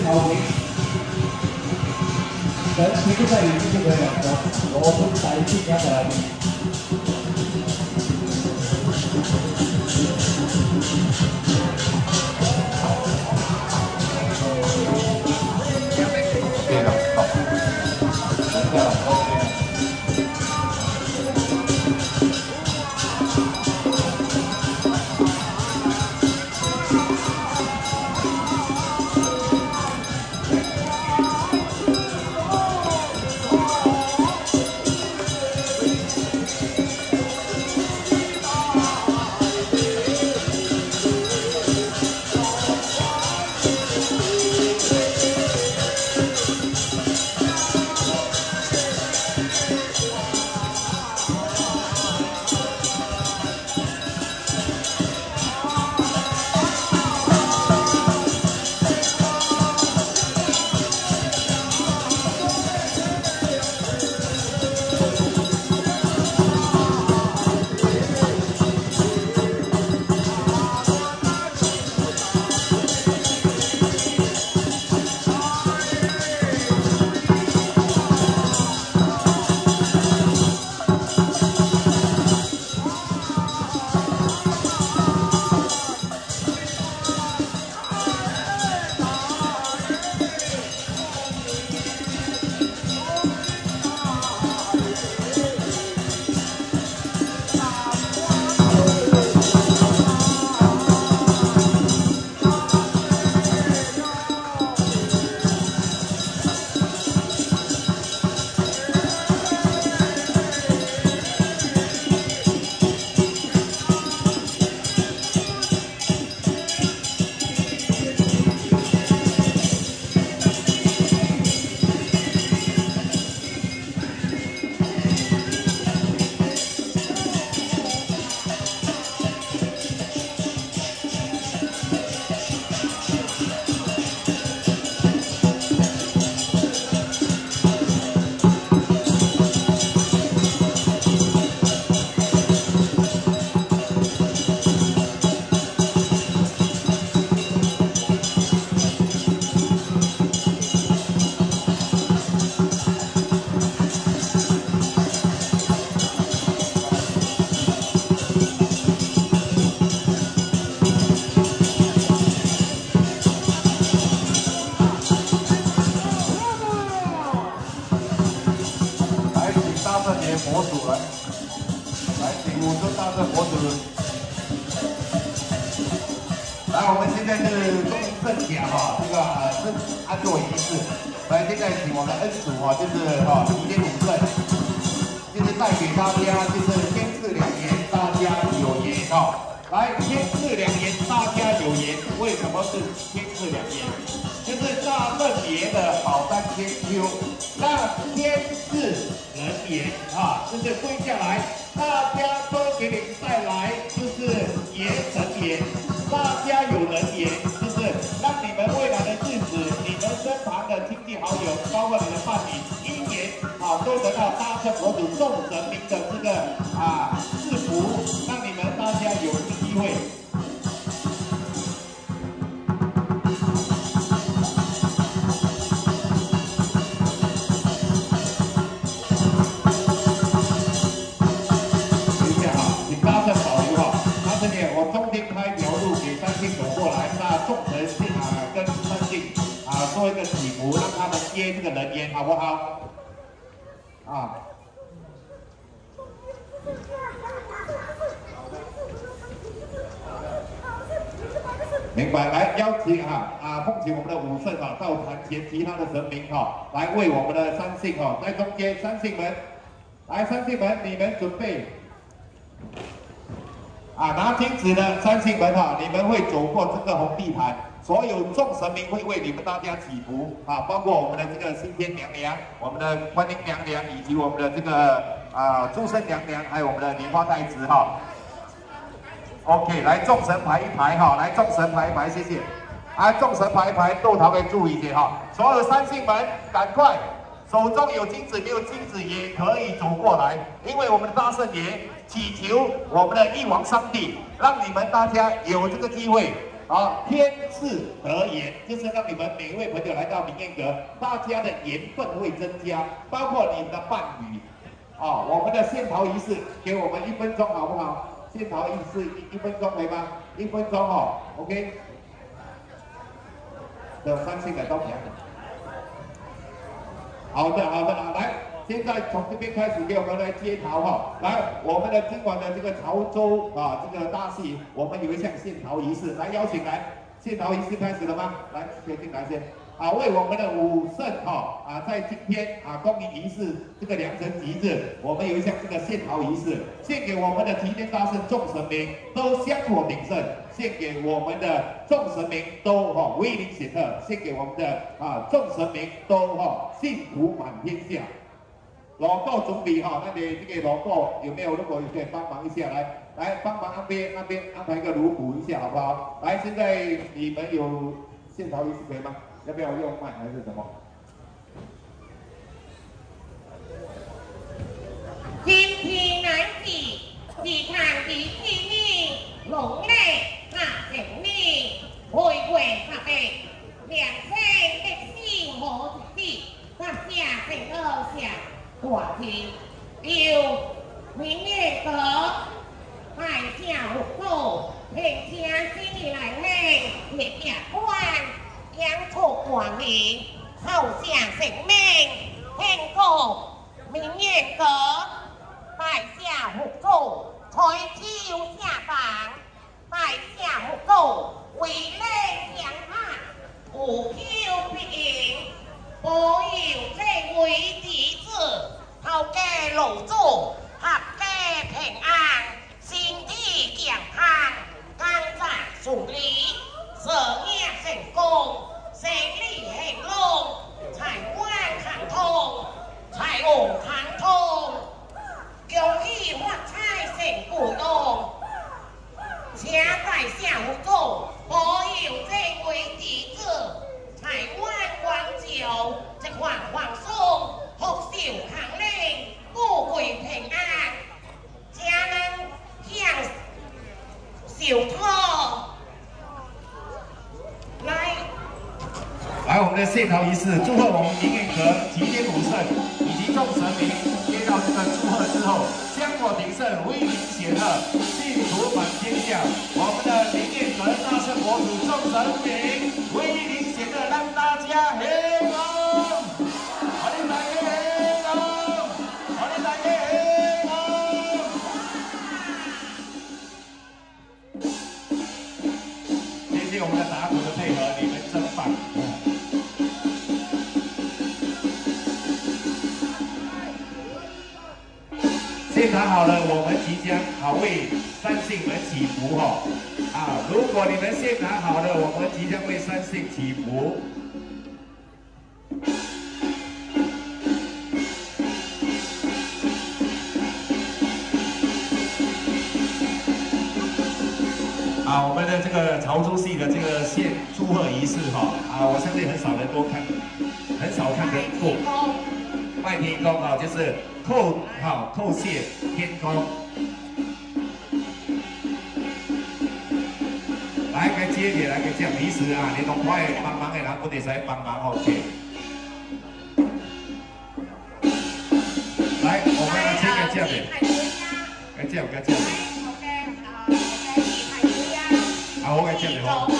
超威。神奇就在于这个两个罗分才进家的来宾。对了，好，等一下了，OK。 模组来，请武尊大圣模组。来，我们现在是恭迎圣甲哈，这个是安坐仪式。来，现在请我们的恩主哈，就是齐天武圣，就是带给大家就是天赐良言，大家有言哈。来，天赐良言，大家有言。为什么是天赐良言？就是大圣爷的宝山千秋，让天赐人言啊，就是跪下来，大家都给你带来就是言神言，大家有人言，就是让你们未来的日子，你们身旁的亲戚好友，包括你的伴侣，姻缘啊，都得到大圣佛祖众神明的这个赐福，让你们大家有这个机会。 做一个祈福，让他们接这个人言，好不好？明白。来邀请奉请我们的武圣到坛前，其他的神明来为我们的三姓在中间，三姓们，来三姓们，你们准备。 拿金子的三姓们你们会走过这个红地毯，所有众神明会为你们大家祈福包括我们的这个新天娘娘、我们的观音娘娘，以及我们的这个诸生娘娘，还有我们的莲花太子OK， 来众神排一排来众神排一排，谢谢。众神排一排，豆桃可以注意一些所有三姓们赶快。 手中有金子没有金子也可以走过来，因为我们的大圣爷祈求我们的一王上帝，让你们大家有这个机会好，天赐得言，就是让你们每一位朋友来到明艳阁，大家的缘分会增加，包括你们的伴侣。哦，我们的献桃仪式，给我们1分钟好不好？献桃仪式1分钟可以吗？1分钟哦 ，OK。的3星的都平。好的，来，现在从这边开始给我们来接桃哈。来，我们的今晚的这个潮州啊，这个大戏，我们有一项献桃仪式，来邀请来，献桃仪式开始了吗？来，先进来先。啊，为我们的武圣在今天公益仪式这个良辰吉日，我们有一项这个献桃仪式，献给我们的齐天大圣众神明都香火鼎盛，献给我们的众神明都威灵显赫，献给我们的众神明都幸福满天下。logo 准备那你这个 logo 有没有？如果可以帮忙一下，来帮忙那边安排一个锣鼓一下，好不好？来，现在你们有献桃仪式可以吗？要不要用麦还是什么？ 天天乃是自堂之天意，龙力合成你，回回合璧，良生的心何之事？合下成二下，大天有明月阁，拜下福寿，平家心意来领，列下官。养出光明，后下成命，天国明月阁，拜下福寿，财朝下凡，拜下福寿，为礼相盼，无求必应，保佑这位子头家老祖，合家平安，身体健康，工作顺利，事业成功。生意兴隆，财官亨通，财旺亨通，恭喜发财成股东，请在下福寿，保佑这位弟子财官光照，一帆风顺，福寿康宁，富贵平安，家人享寿托。来，我们的献桃仪式，祝贺我们明月阁齐天武圣以及众神明接到这个祝贺之后，香火鼎盛，威名显赫，幸福满天下。我们的明月阁大圣佛祖众神明威名显赫，让大家兴隆，我哋大家兴隆，我哋大家兴隆。谢谢我们的打鼓的配合，你们真棒。献堂好了，我们即将为三姓们祈福如果你们献堂好了，我们即将为三姓祈福。我们的这个潮州戏的这个献祝贺仪式我相信很少人多看，很少看得过。拜天公就是叩谢天公。来个接点，来个这样，平时你同我的帮忙的人，我哋使帮忙OK。来，我们来切个这边，个这个这边。好嘅，接嚟好。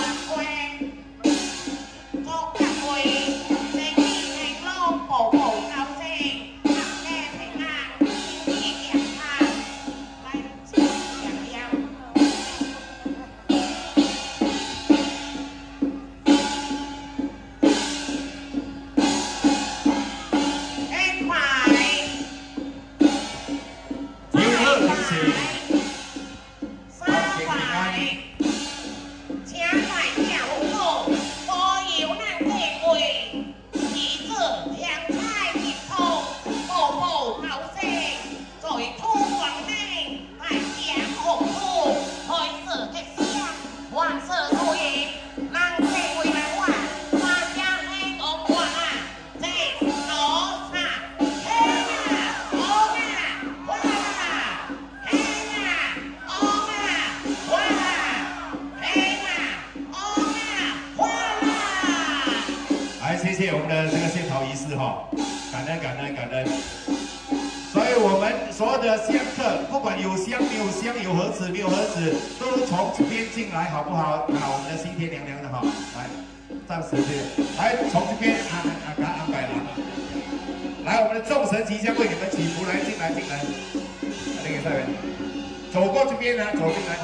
哈，感恩感恩感恩。所以我们所有的香客，不管有香没有香，有盒子没有盒子，都从这边进来，好不好？啊，我们的新天娘娘的哈，来，暂时这来从这边给他安排了。来，我们的众神即将为你们祈福，来进来进来，那个这边，走过这边呢，走进来。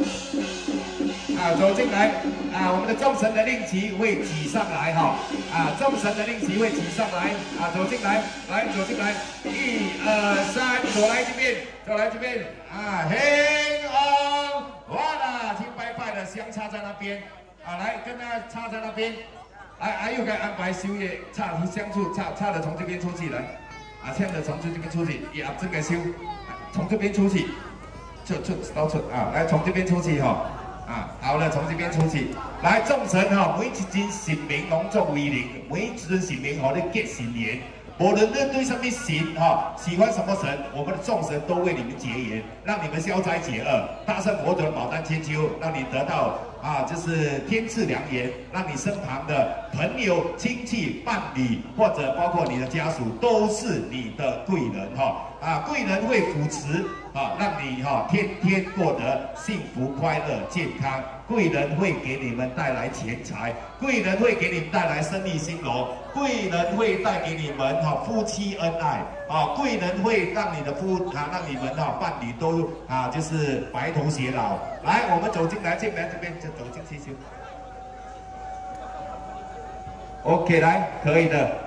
走进来我们的众神的令旗会挤上来哈众神的令旗会挤上来走进来，来走进来，1、2、3，走来这边，走来这边嘿完了，听拜拜的香插在那边来跟他插在那边，还有个安排修业插香柱插的从这边出去来枪的从这边出去，也这个修从这边出去，到处来从这边出去哈。 好了，从这边出去，来众神每一尊神明隆重威灵，每一尊神明你结神缘，无论你对什么神喜欢什么神，我们的众神都为你们结缘，让你们消灾解厄。大圣佛祖的宝丹千秋，让你得到就是天赐良缘，让你身旁的朋友、亲戚、伴侣，或者包括你的家属，都是你的贵人贵人会扶持让你天天过得幸福、快乐、健康。贵人会给你们带来钱财，贵人会给你们带来生意兴隆，贵人会带给你们夫妻恩爱贵人会让你的让你们伴侣都就是白头偕老。来，我们走进来，这边就走进去。OK， 来，可以的。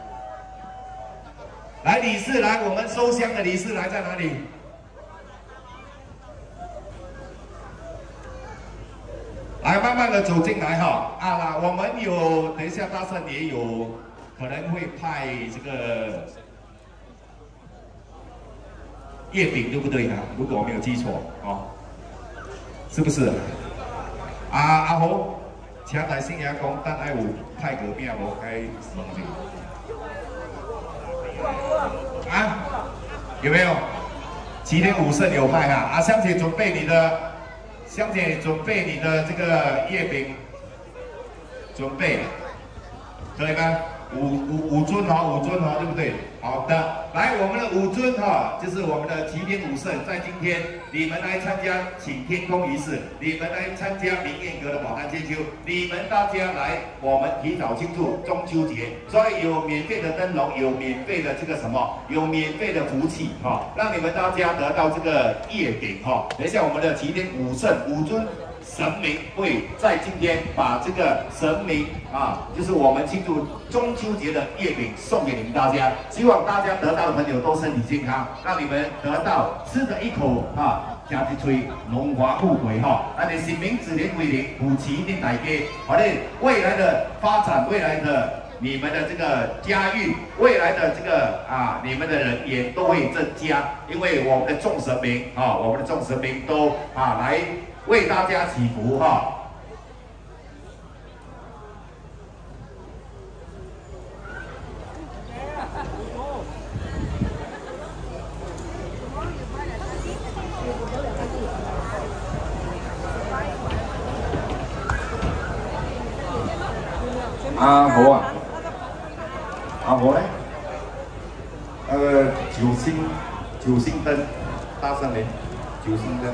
来，理事来，我们收香的理事来在哪里？来，慢慢的走进来我们有，等一下大圣也有可能会派这个月饼，对不对如果我没有记错是不是？阿豪，请来新爷讲，等下有派个饼无该送去。 有没有？齐天武圣有卖香姐准备你的，香姐准备你的这个月饼，准备，可以吗？5尊5尊对不对？好的，来我们的5尊就是我们的齐天武圣，在今天你们来参加请天空仪式，你们来参加明艳阁的宝丹千秋，你们大家来，我们提早庆祝中秋节，所以有免费的灯笼，有免费的这个什么，有免费的福气让你们大家得到这个月饼等一下我们的齐天武圣5尊。 神明会在今天把这个神明就是我们庆祝中秋节的月饼送给你们大家，希望大家得到的朋友都身体健康，让你们得到吃的一口吃一嘴荣华富贵咱的神明指年为灵，福气一定大家，反正未来的发展，未来的你们的这个家运，未来的这个你们的人缘都会增加，因为我们的众神明我们的众神明都来。 为大家祈福阿豪呢？九星灯，大圣灵，九星灯。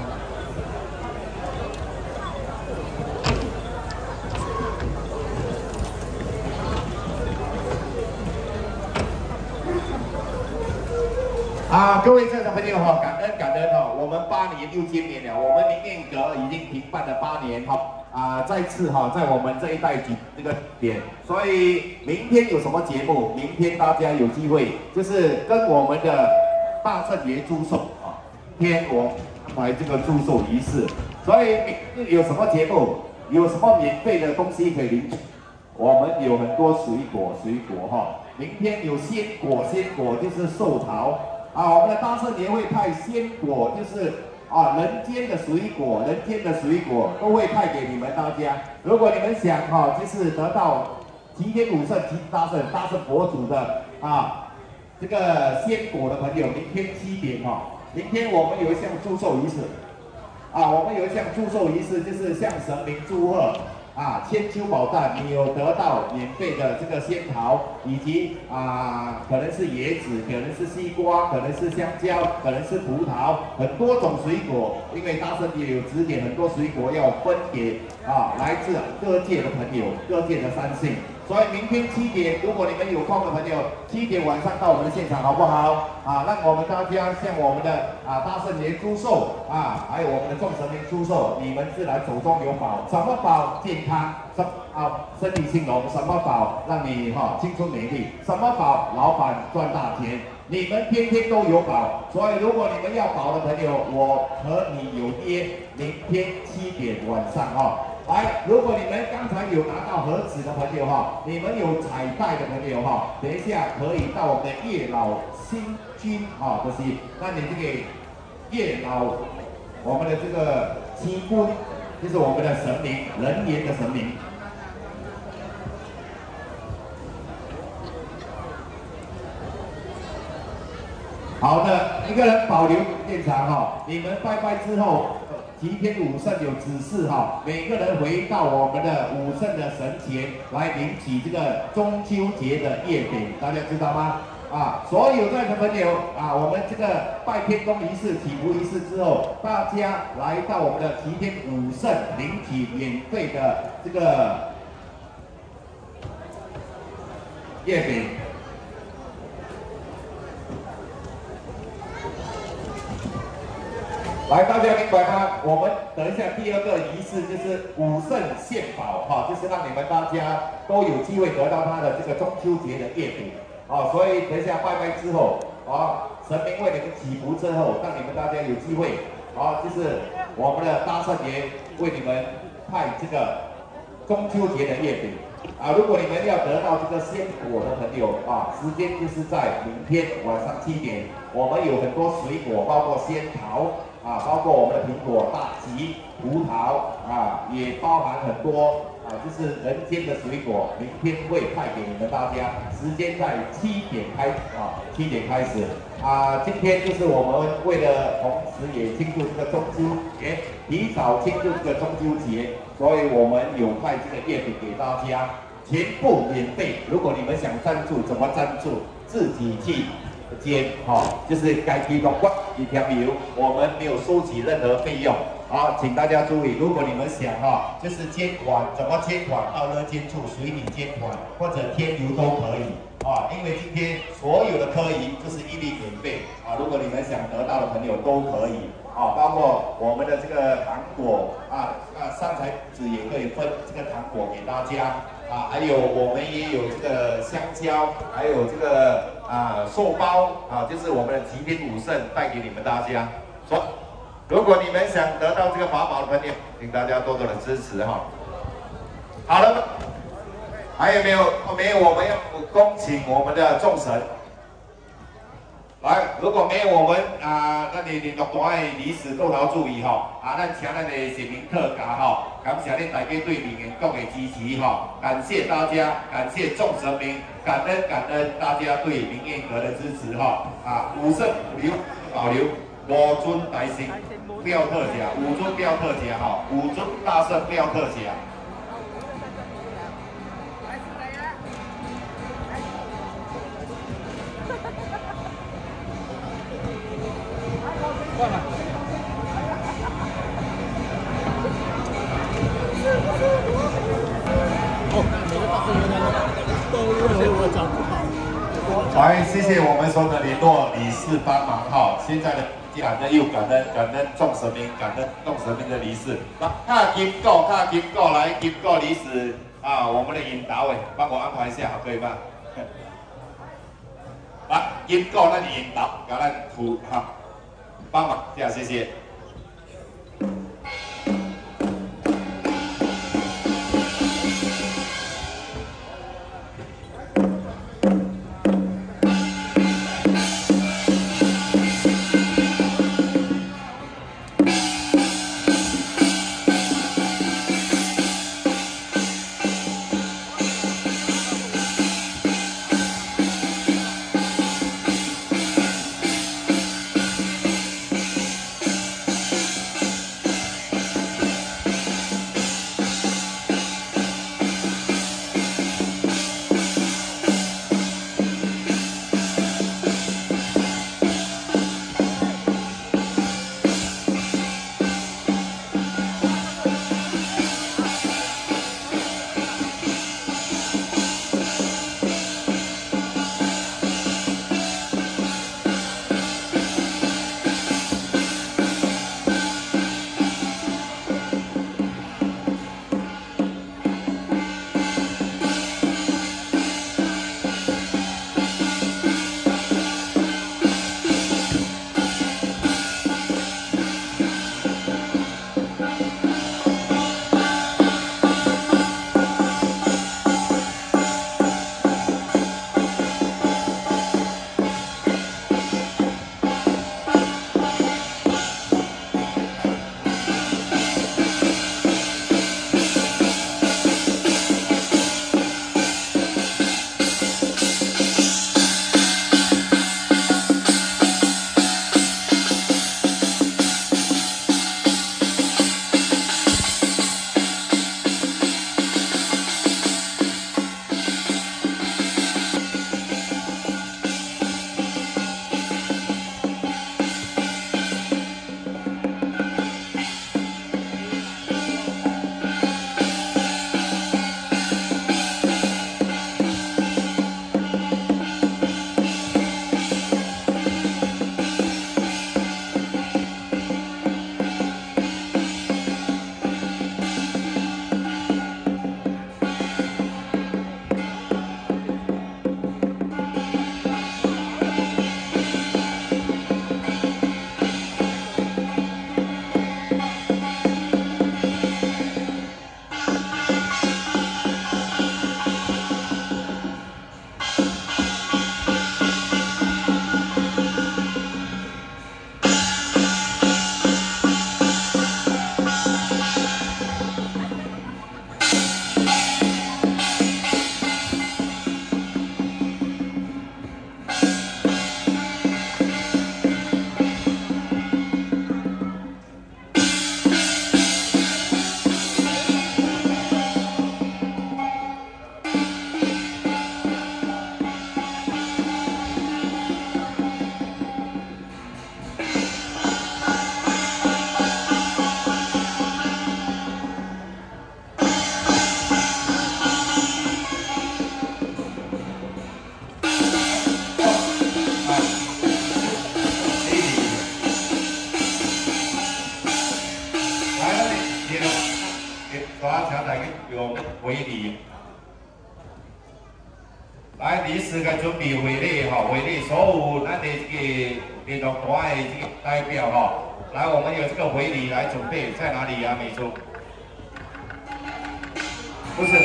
各位现场朋友感恩我们8年又见面了。我们明艳阁已经停办了8年再次在我们这一带举这个点，所以明天有什么节目？明天大家有机会就是跟我们的大圣爷祝寿明天我安排这个祝寿仪式，所以有什么节目？有什么免费的东西可以领取？我们有很多水果明天有鲜果就是寿桃。 我们的大圣爷会派鲜果，就是人间的水果都会派给你们大家。如果你们想就是得到齐天武圣、大圣佛祖的这个鲜果的朋友，明天7点明天我们有一项祝寿仪式我们有一项祝寿仪式，就是向神明祝贺千秋宝站，你有得到免费的这个仙桃，以及可能是椰子，可能是西瓜，可能是香蕉，可能是葡萄，很多种水果。因为大圣也有指点很多水果要分给来自各界的朋友，各界的三姓。所以明天7点，如果你们有空的朋友，7点晚上到我们的现场好不好？让我们大家向我们的大圣爷祝寿还有我们的众神明祝寿，你们自然手中有宝，什么宝？健康，身体兴隆，什么宝？让你青春美丽，什么宝？老板赚大钱。你们天天都有宝，所以如果你们要宝的朋友，我和你有约，明天7点晚上来，如果你们刚才有拿到盒子的朋友你们有彩带的朋友等一下可以到我们的月老星君就是那你这个月老，我们的这个七姑，就是我们的神明，人言的神明。好的，一个人保留现场你们拜拜之后。齐天武圣有指示每个人回到我们的武圣的神前来领取这个中秋节的月饼，大家知道吗？所有在的朋友我们这个拜天公仪式、祈福仪式之后，大家来到我们的齐天武圣领取免费的这个月饼。来，大家明白吗？我们等一下第2个仪式就是武圣献宝就是让你们大家都有机会得到他的这个中秋节的月饼所以等一下拜拜之后神明为你们祈福之后，让你们大家有机会就是我们的大圣爷为你们派这个中秋节的月饼如果你们要得到这个鲜果的朋友时间就是在明天晚上7点，我们有很多水果，包括仙桃。包括我们的苹果、大吉、葡萄也包含很多就是人间的水果，明天会派给你们大家。时间在7点开7点开始今天就是我们为了同时也庆祝这个中秋节，提早庆祝这个中秋节，所以我们有派这个月饼给大家，全部免费。如果你们想赞助，怎么赞助？自己去捐就是该提供一条油，我们没有收取任何费用请大家注意，如果你们想就是捐款，怎么捐款？到乐捐处随你捐款，或者添油都可以因为今天所有的科仪就是一律免费如果你们想得到的朋友都可以包括我们的这个糖果三才子也可以分这个糖果给大家还有我们也有这个香蕉，还有这个寿包就是我们的齐天武圣带给你们大家。所以如果你们想得到这个法宝的朋友，请大家多多的支持好了吗？还有没有？没有，我们要恭请我们的众神。来，如果没有我们咱的联络团的理事豆头注意咱请咱的神明客家感谢恁大家对民营局的支持感谢大家，感谢众神明，感恩大家对民营阁的支持武圣保留，5尊大圣不要特价，5尊不要特价5尊大圣不要特价。来，谢谢我们所有的联络理事帮忙现在的感恩又感恩众神明，感恩众神明的理事。看金狗来，金狗理事我们的引导帮我安排一下可以吗？来，金狗那你引导，给咱扶帮忙一下，谢谢。 抓强台给我们回礼。来，第4个准备回礼哈，回礼所有咱的这个运动团的这个代表哈，来，我们有这个回礼来准备，在哪里呀、美珠？不是，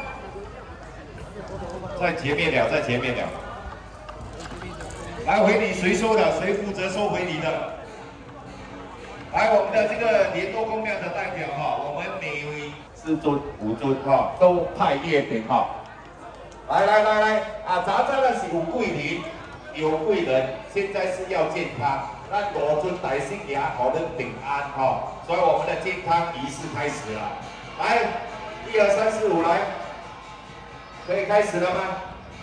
在前面了，在前面了。来，回礼谁收的？谁负责收回礼的？来，我们的这个联络公庙的代表哈，我们每4尊、5尊哈，都派月饼哈。来啊！咱这个是有贵人，有贵人，现在是要健康。咱5尊大圣爷好人平安哈，所以我们的健康仪式开始了。来，1、2、3、4、5，来，可以开始了吗？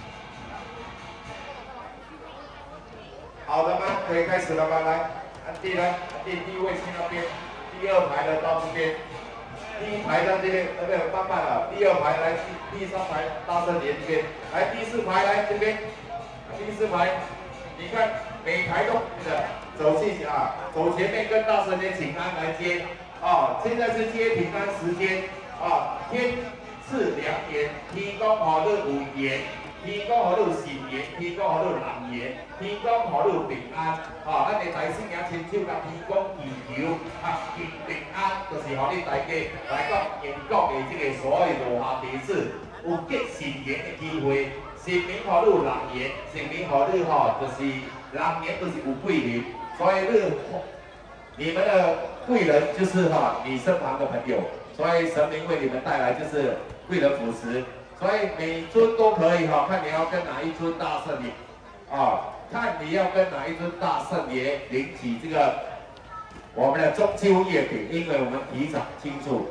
好的吗？可以开始了吗？来，安迪来，安迪第1位去那边，第2排的到这边，第1排到这边，慢慢了。第2排来，第3排大圣爷这边，来第4排来这边，第4排，你看每排都走前面跟大圣爷请安来接啊！现在是接平安时间啊，天赐良言，天公好日有言。天公好你善言，天公好你人言，天公好你平安。啊，咱的大圣爷亲手甲天公祈求，求平安，就是互你大家来讲全国的这个所有落下弟子有结善缘的机会。善名好你人言，善名好你就是人言就是有贵人，所以你们的贵人就是你身旁的朋友，所以神明为你们带来就是贵人扶持。所以每尊都可以看你要跟哪一尊大圣爷看你要跟哪一尊大圣爷领取这个我们的中秋月饼，因为我们提早庆祝。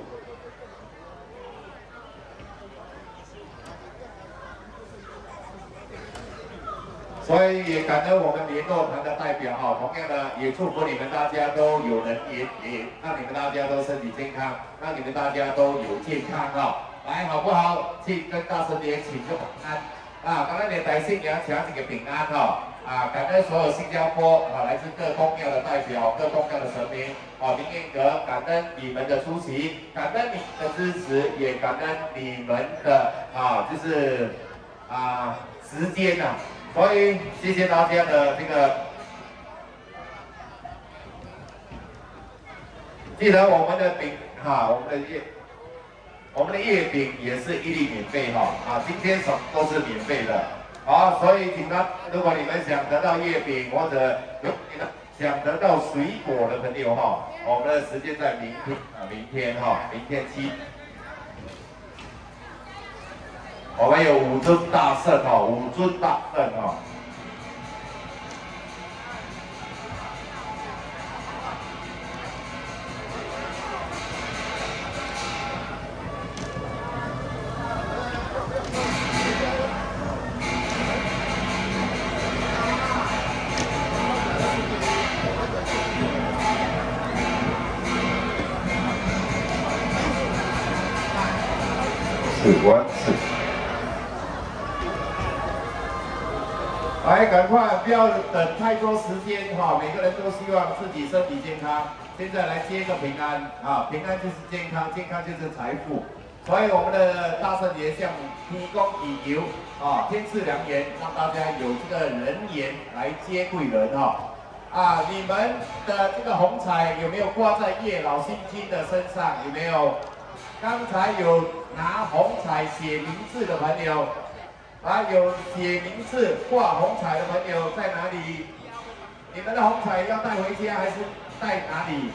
所以也感恩我们联络团的代表同样的也祝福你们大家都有人也让你们大家都身体健康，让你们大家都有健康来好不好？去跟大圣爷请个平安刚才你大圣爷请一个平安感恩所有新加坡来自各宫庙的代表、各宫庙的神明明彦阁，感恩你们的出席，感恩你们的支持，也感恩你们的就是时间所以谢谢大家的这个。记得我们的饼我们的月饼也是一律免费今天什么都是免费的所以请他，如果你们想得到月饼或者想得到水果的朋友我们的时间在明天7，我们有5尊大圣5尊大圣来，赶快不要等太多时间每个人都希望自己身体健康。现在来接一个平安平安就是健康，健康就是财富。所以我们的大圣爷向天公祈求天赐良言，让大家有这个人言来接贵人你们的这个红彩有没有挂在叶老星君的身上？有没有？刚才有拿红彩写名字的朋友。有写名字挂红彩的朋友在哪里？你们的红彩要带回家还是带哪里？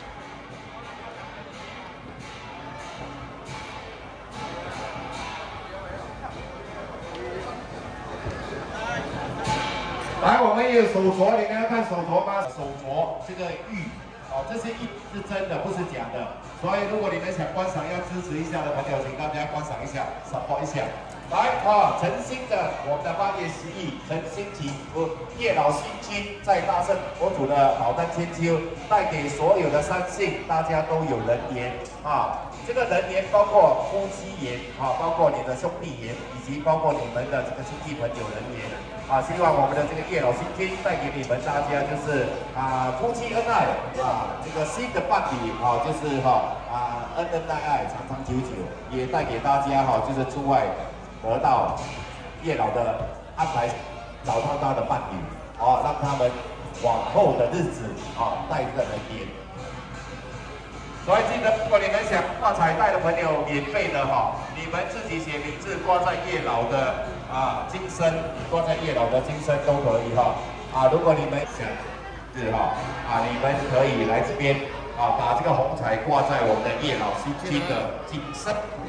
来，我们也有手镯，你们要看手镯吗？手镯这个玉这是真的，不是假的。所以如果你们想观赏、要支持一下的朋友，请大家观赏一下 ，support 一下。 来啊，诚心的我们的8月10日，诚心祈福叶老星君在大圣佛祖的宝丹千秋，带给所有的三姓大家都有人缘啊。这个人缘包括夫妻缘啊，包括你的兄弟缘，以及包括你们的这个亲戚朋友人缘啊。希望我们的这个叶老星君带给你们大家就是夫妻恩爱啊，这个新的伴侣啊，就是恩恩爱爱，长长久久，也带给大家就是出外得到叶老的安排找到他的伴侣让他们往后的日子带着人缘。所以记得，如果你们想挂彩带的朋友，免费的你们自己写名字挂在叶老的金身，挂在叶老的金身都可以如果你们想是你们可以来这边把这个红彩挂在我们的叶老星君的金身，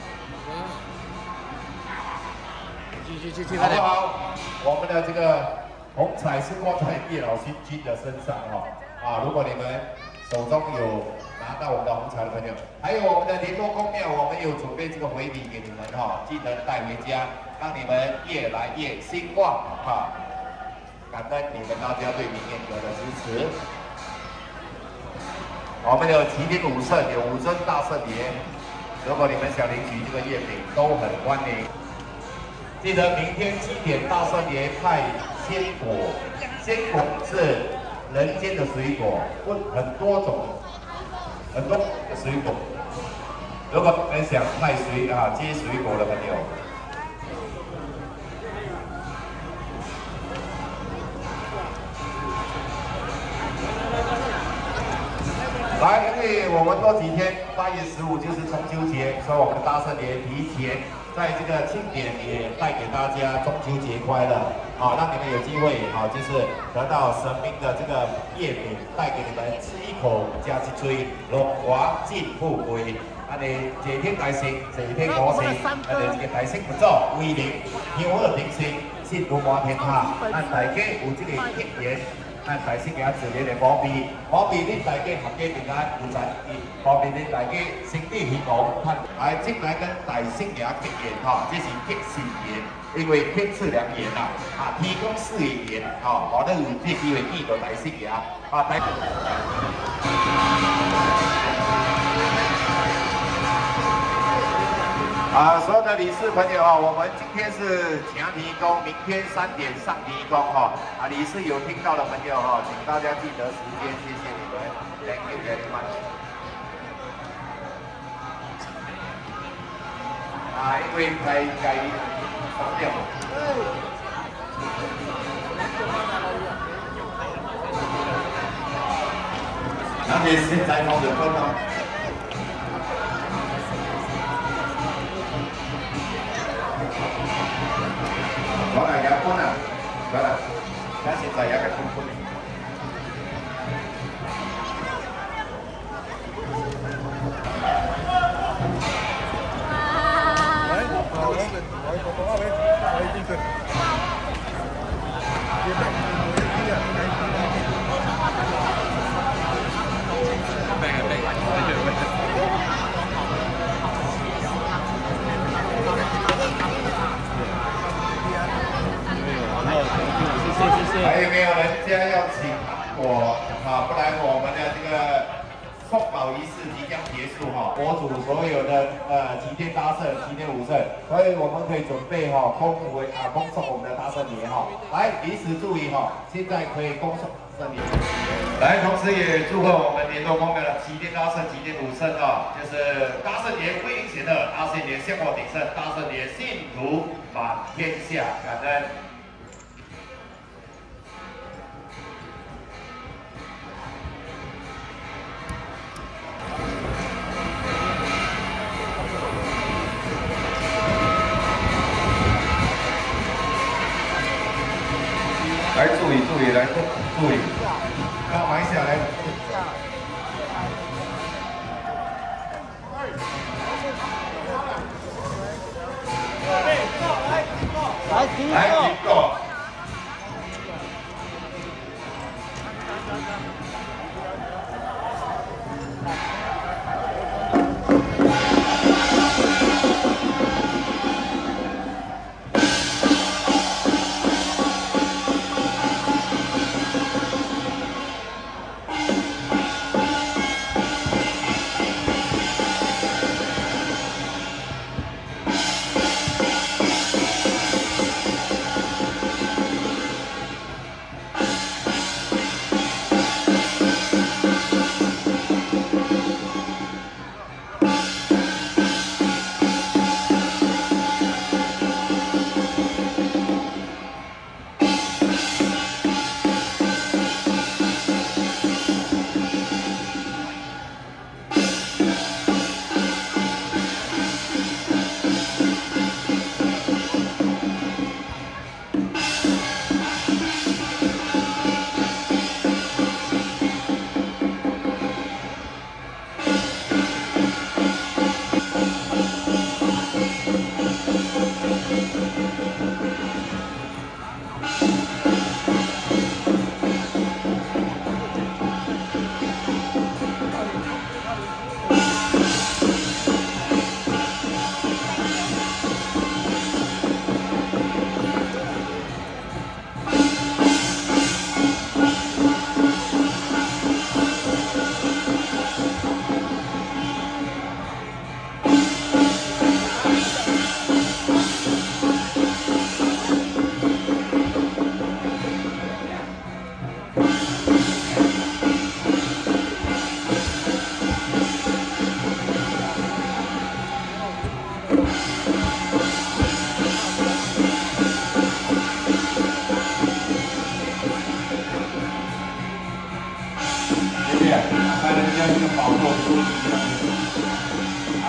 好不好？我们的这个红彩是挂在叶老星君的身上如果你们手中有拿到我们的红茶的朋友，还有我们的联络公庙，我们有准备这个回礼给你们记得带回家，让你们越来越兴旺感恩你们大家对明天哥的支持。我们有麒麟武圣，有武尊大圣爷，如果你们想领取这个月饼，都很欢迎。记得明天7点，大圣爷派鲜果，鲜果是人间的水果，很多种。很多水果，如果你们想派接水果的朋友，来，因为我们多几天，8月15就是中秋节，所以我们大圣爷提前在这个庆典也带给大家中秋节快乐让你们有机会就是得到神明的这个月饼，带给你们吃一口加一嘴，龙华进富贵。谢天大圣，谢天我圣，这个大圣不做威灵，香火平生，幸福满天下。大家有这个结缘，大圣给他自己的保庇，保庇你大家合家平安，有财气，保庇你大家身体健康。进来跟大圣爷结缘这是结善缘。因为天赐良缘提供事业缘我都有这机会见到大圣爷所有的理事朋友我们今天是请提供，明天3点上提供理事有听到的朋友请大家记得时间，谢谢你们 ，Thank you very much。因为该3点。那你现在开始分了。我嚟有分啊，得啦，而家現在有個分。还有没有人家要请我不然我们的这个送宝仪式即将结束佛祖所有的齐天大圣、齐天武圣，所以我们可以准备恭送我们的大圣爷来，彼此注意现在可以恭送大圣爷。来，同时也祝贺我们联络公庙的齐天大圣、齐天武圣就是大圣爷威灵显赫，大圣爷香火鼎盛，大圣爷信徒满天下，感恩。来注意，来注意，要埋下来。来停过。 一个宝座出席啊！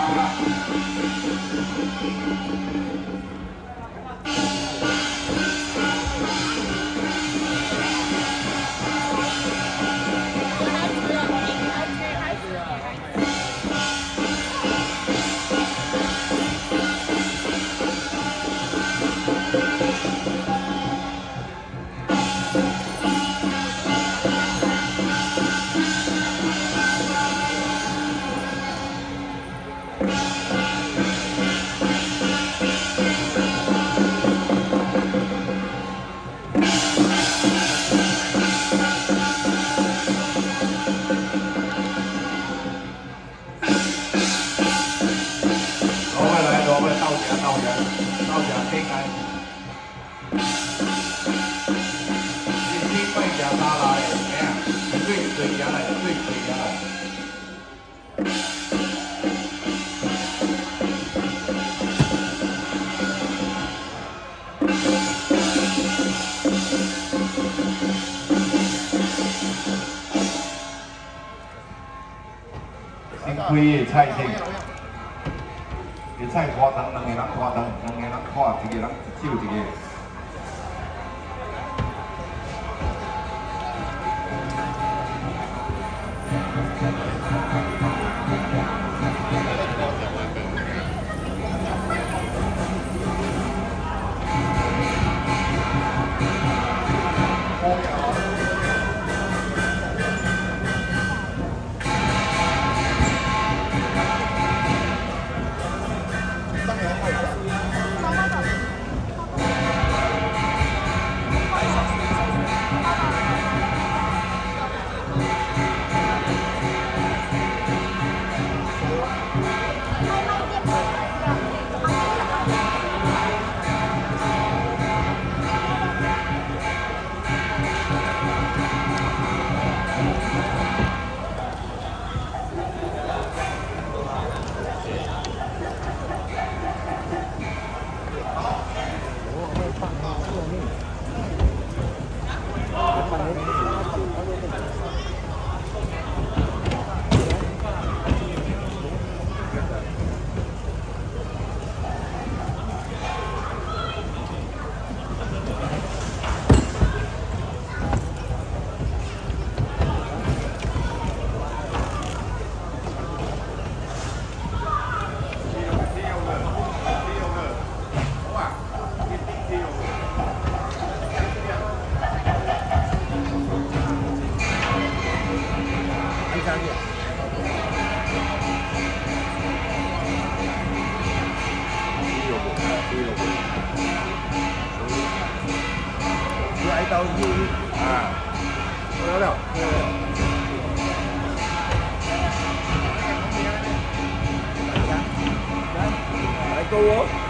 开的菜性，个菜拖长，两个人拖长，两个人拖，一个人一手一个。 到啊，了，来，来，来，go哦。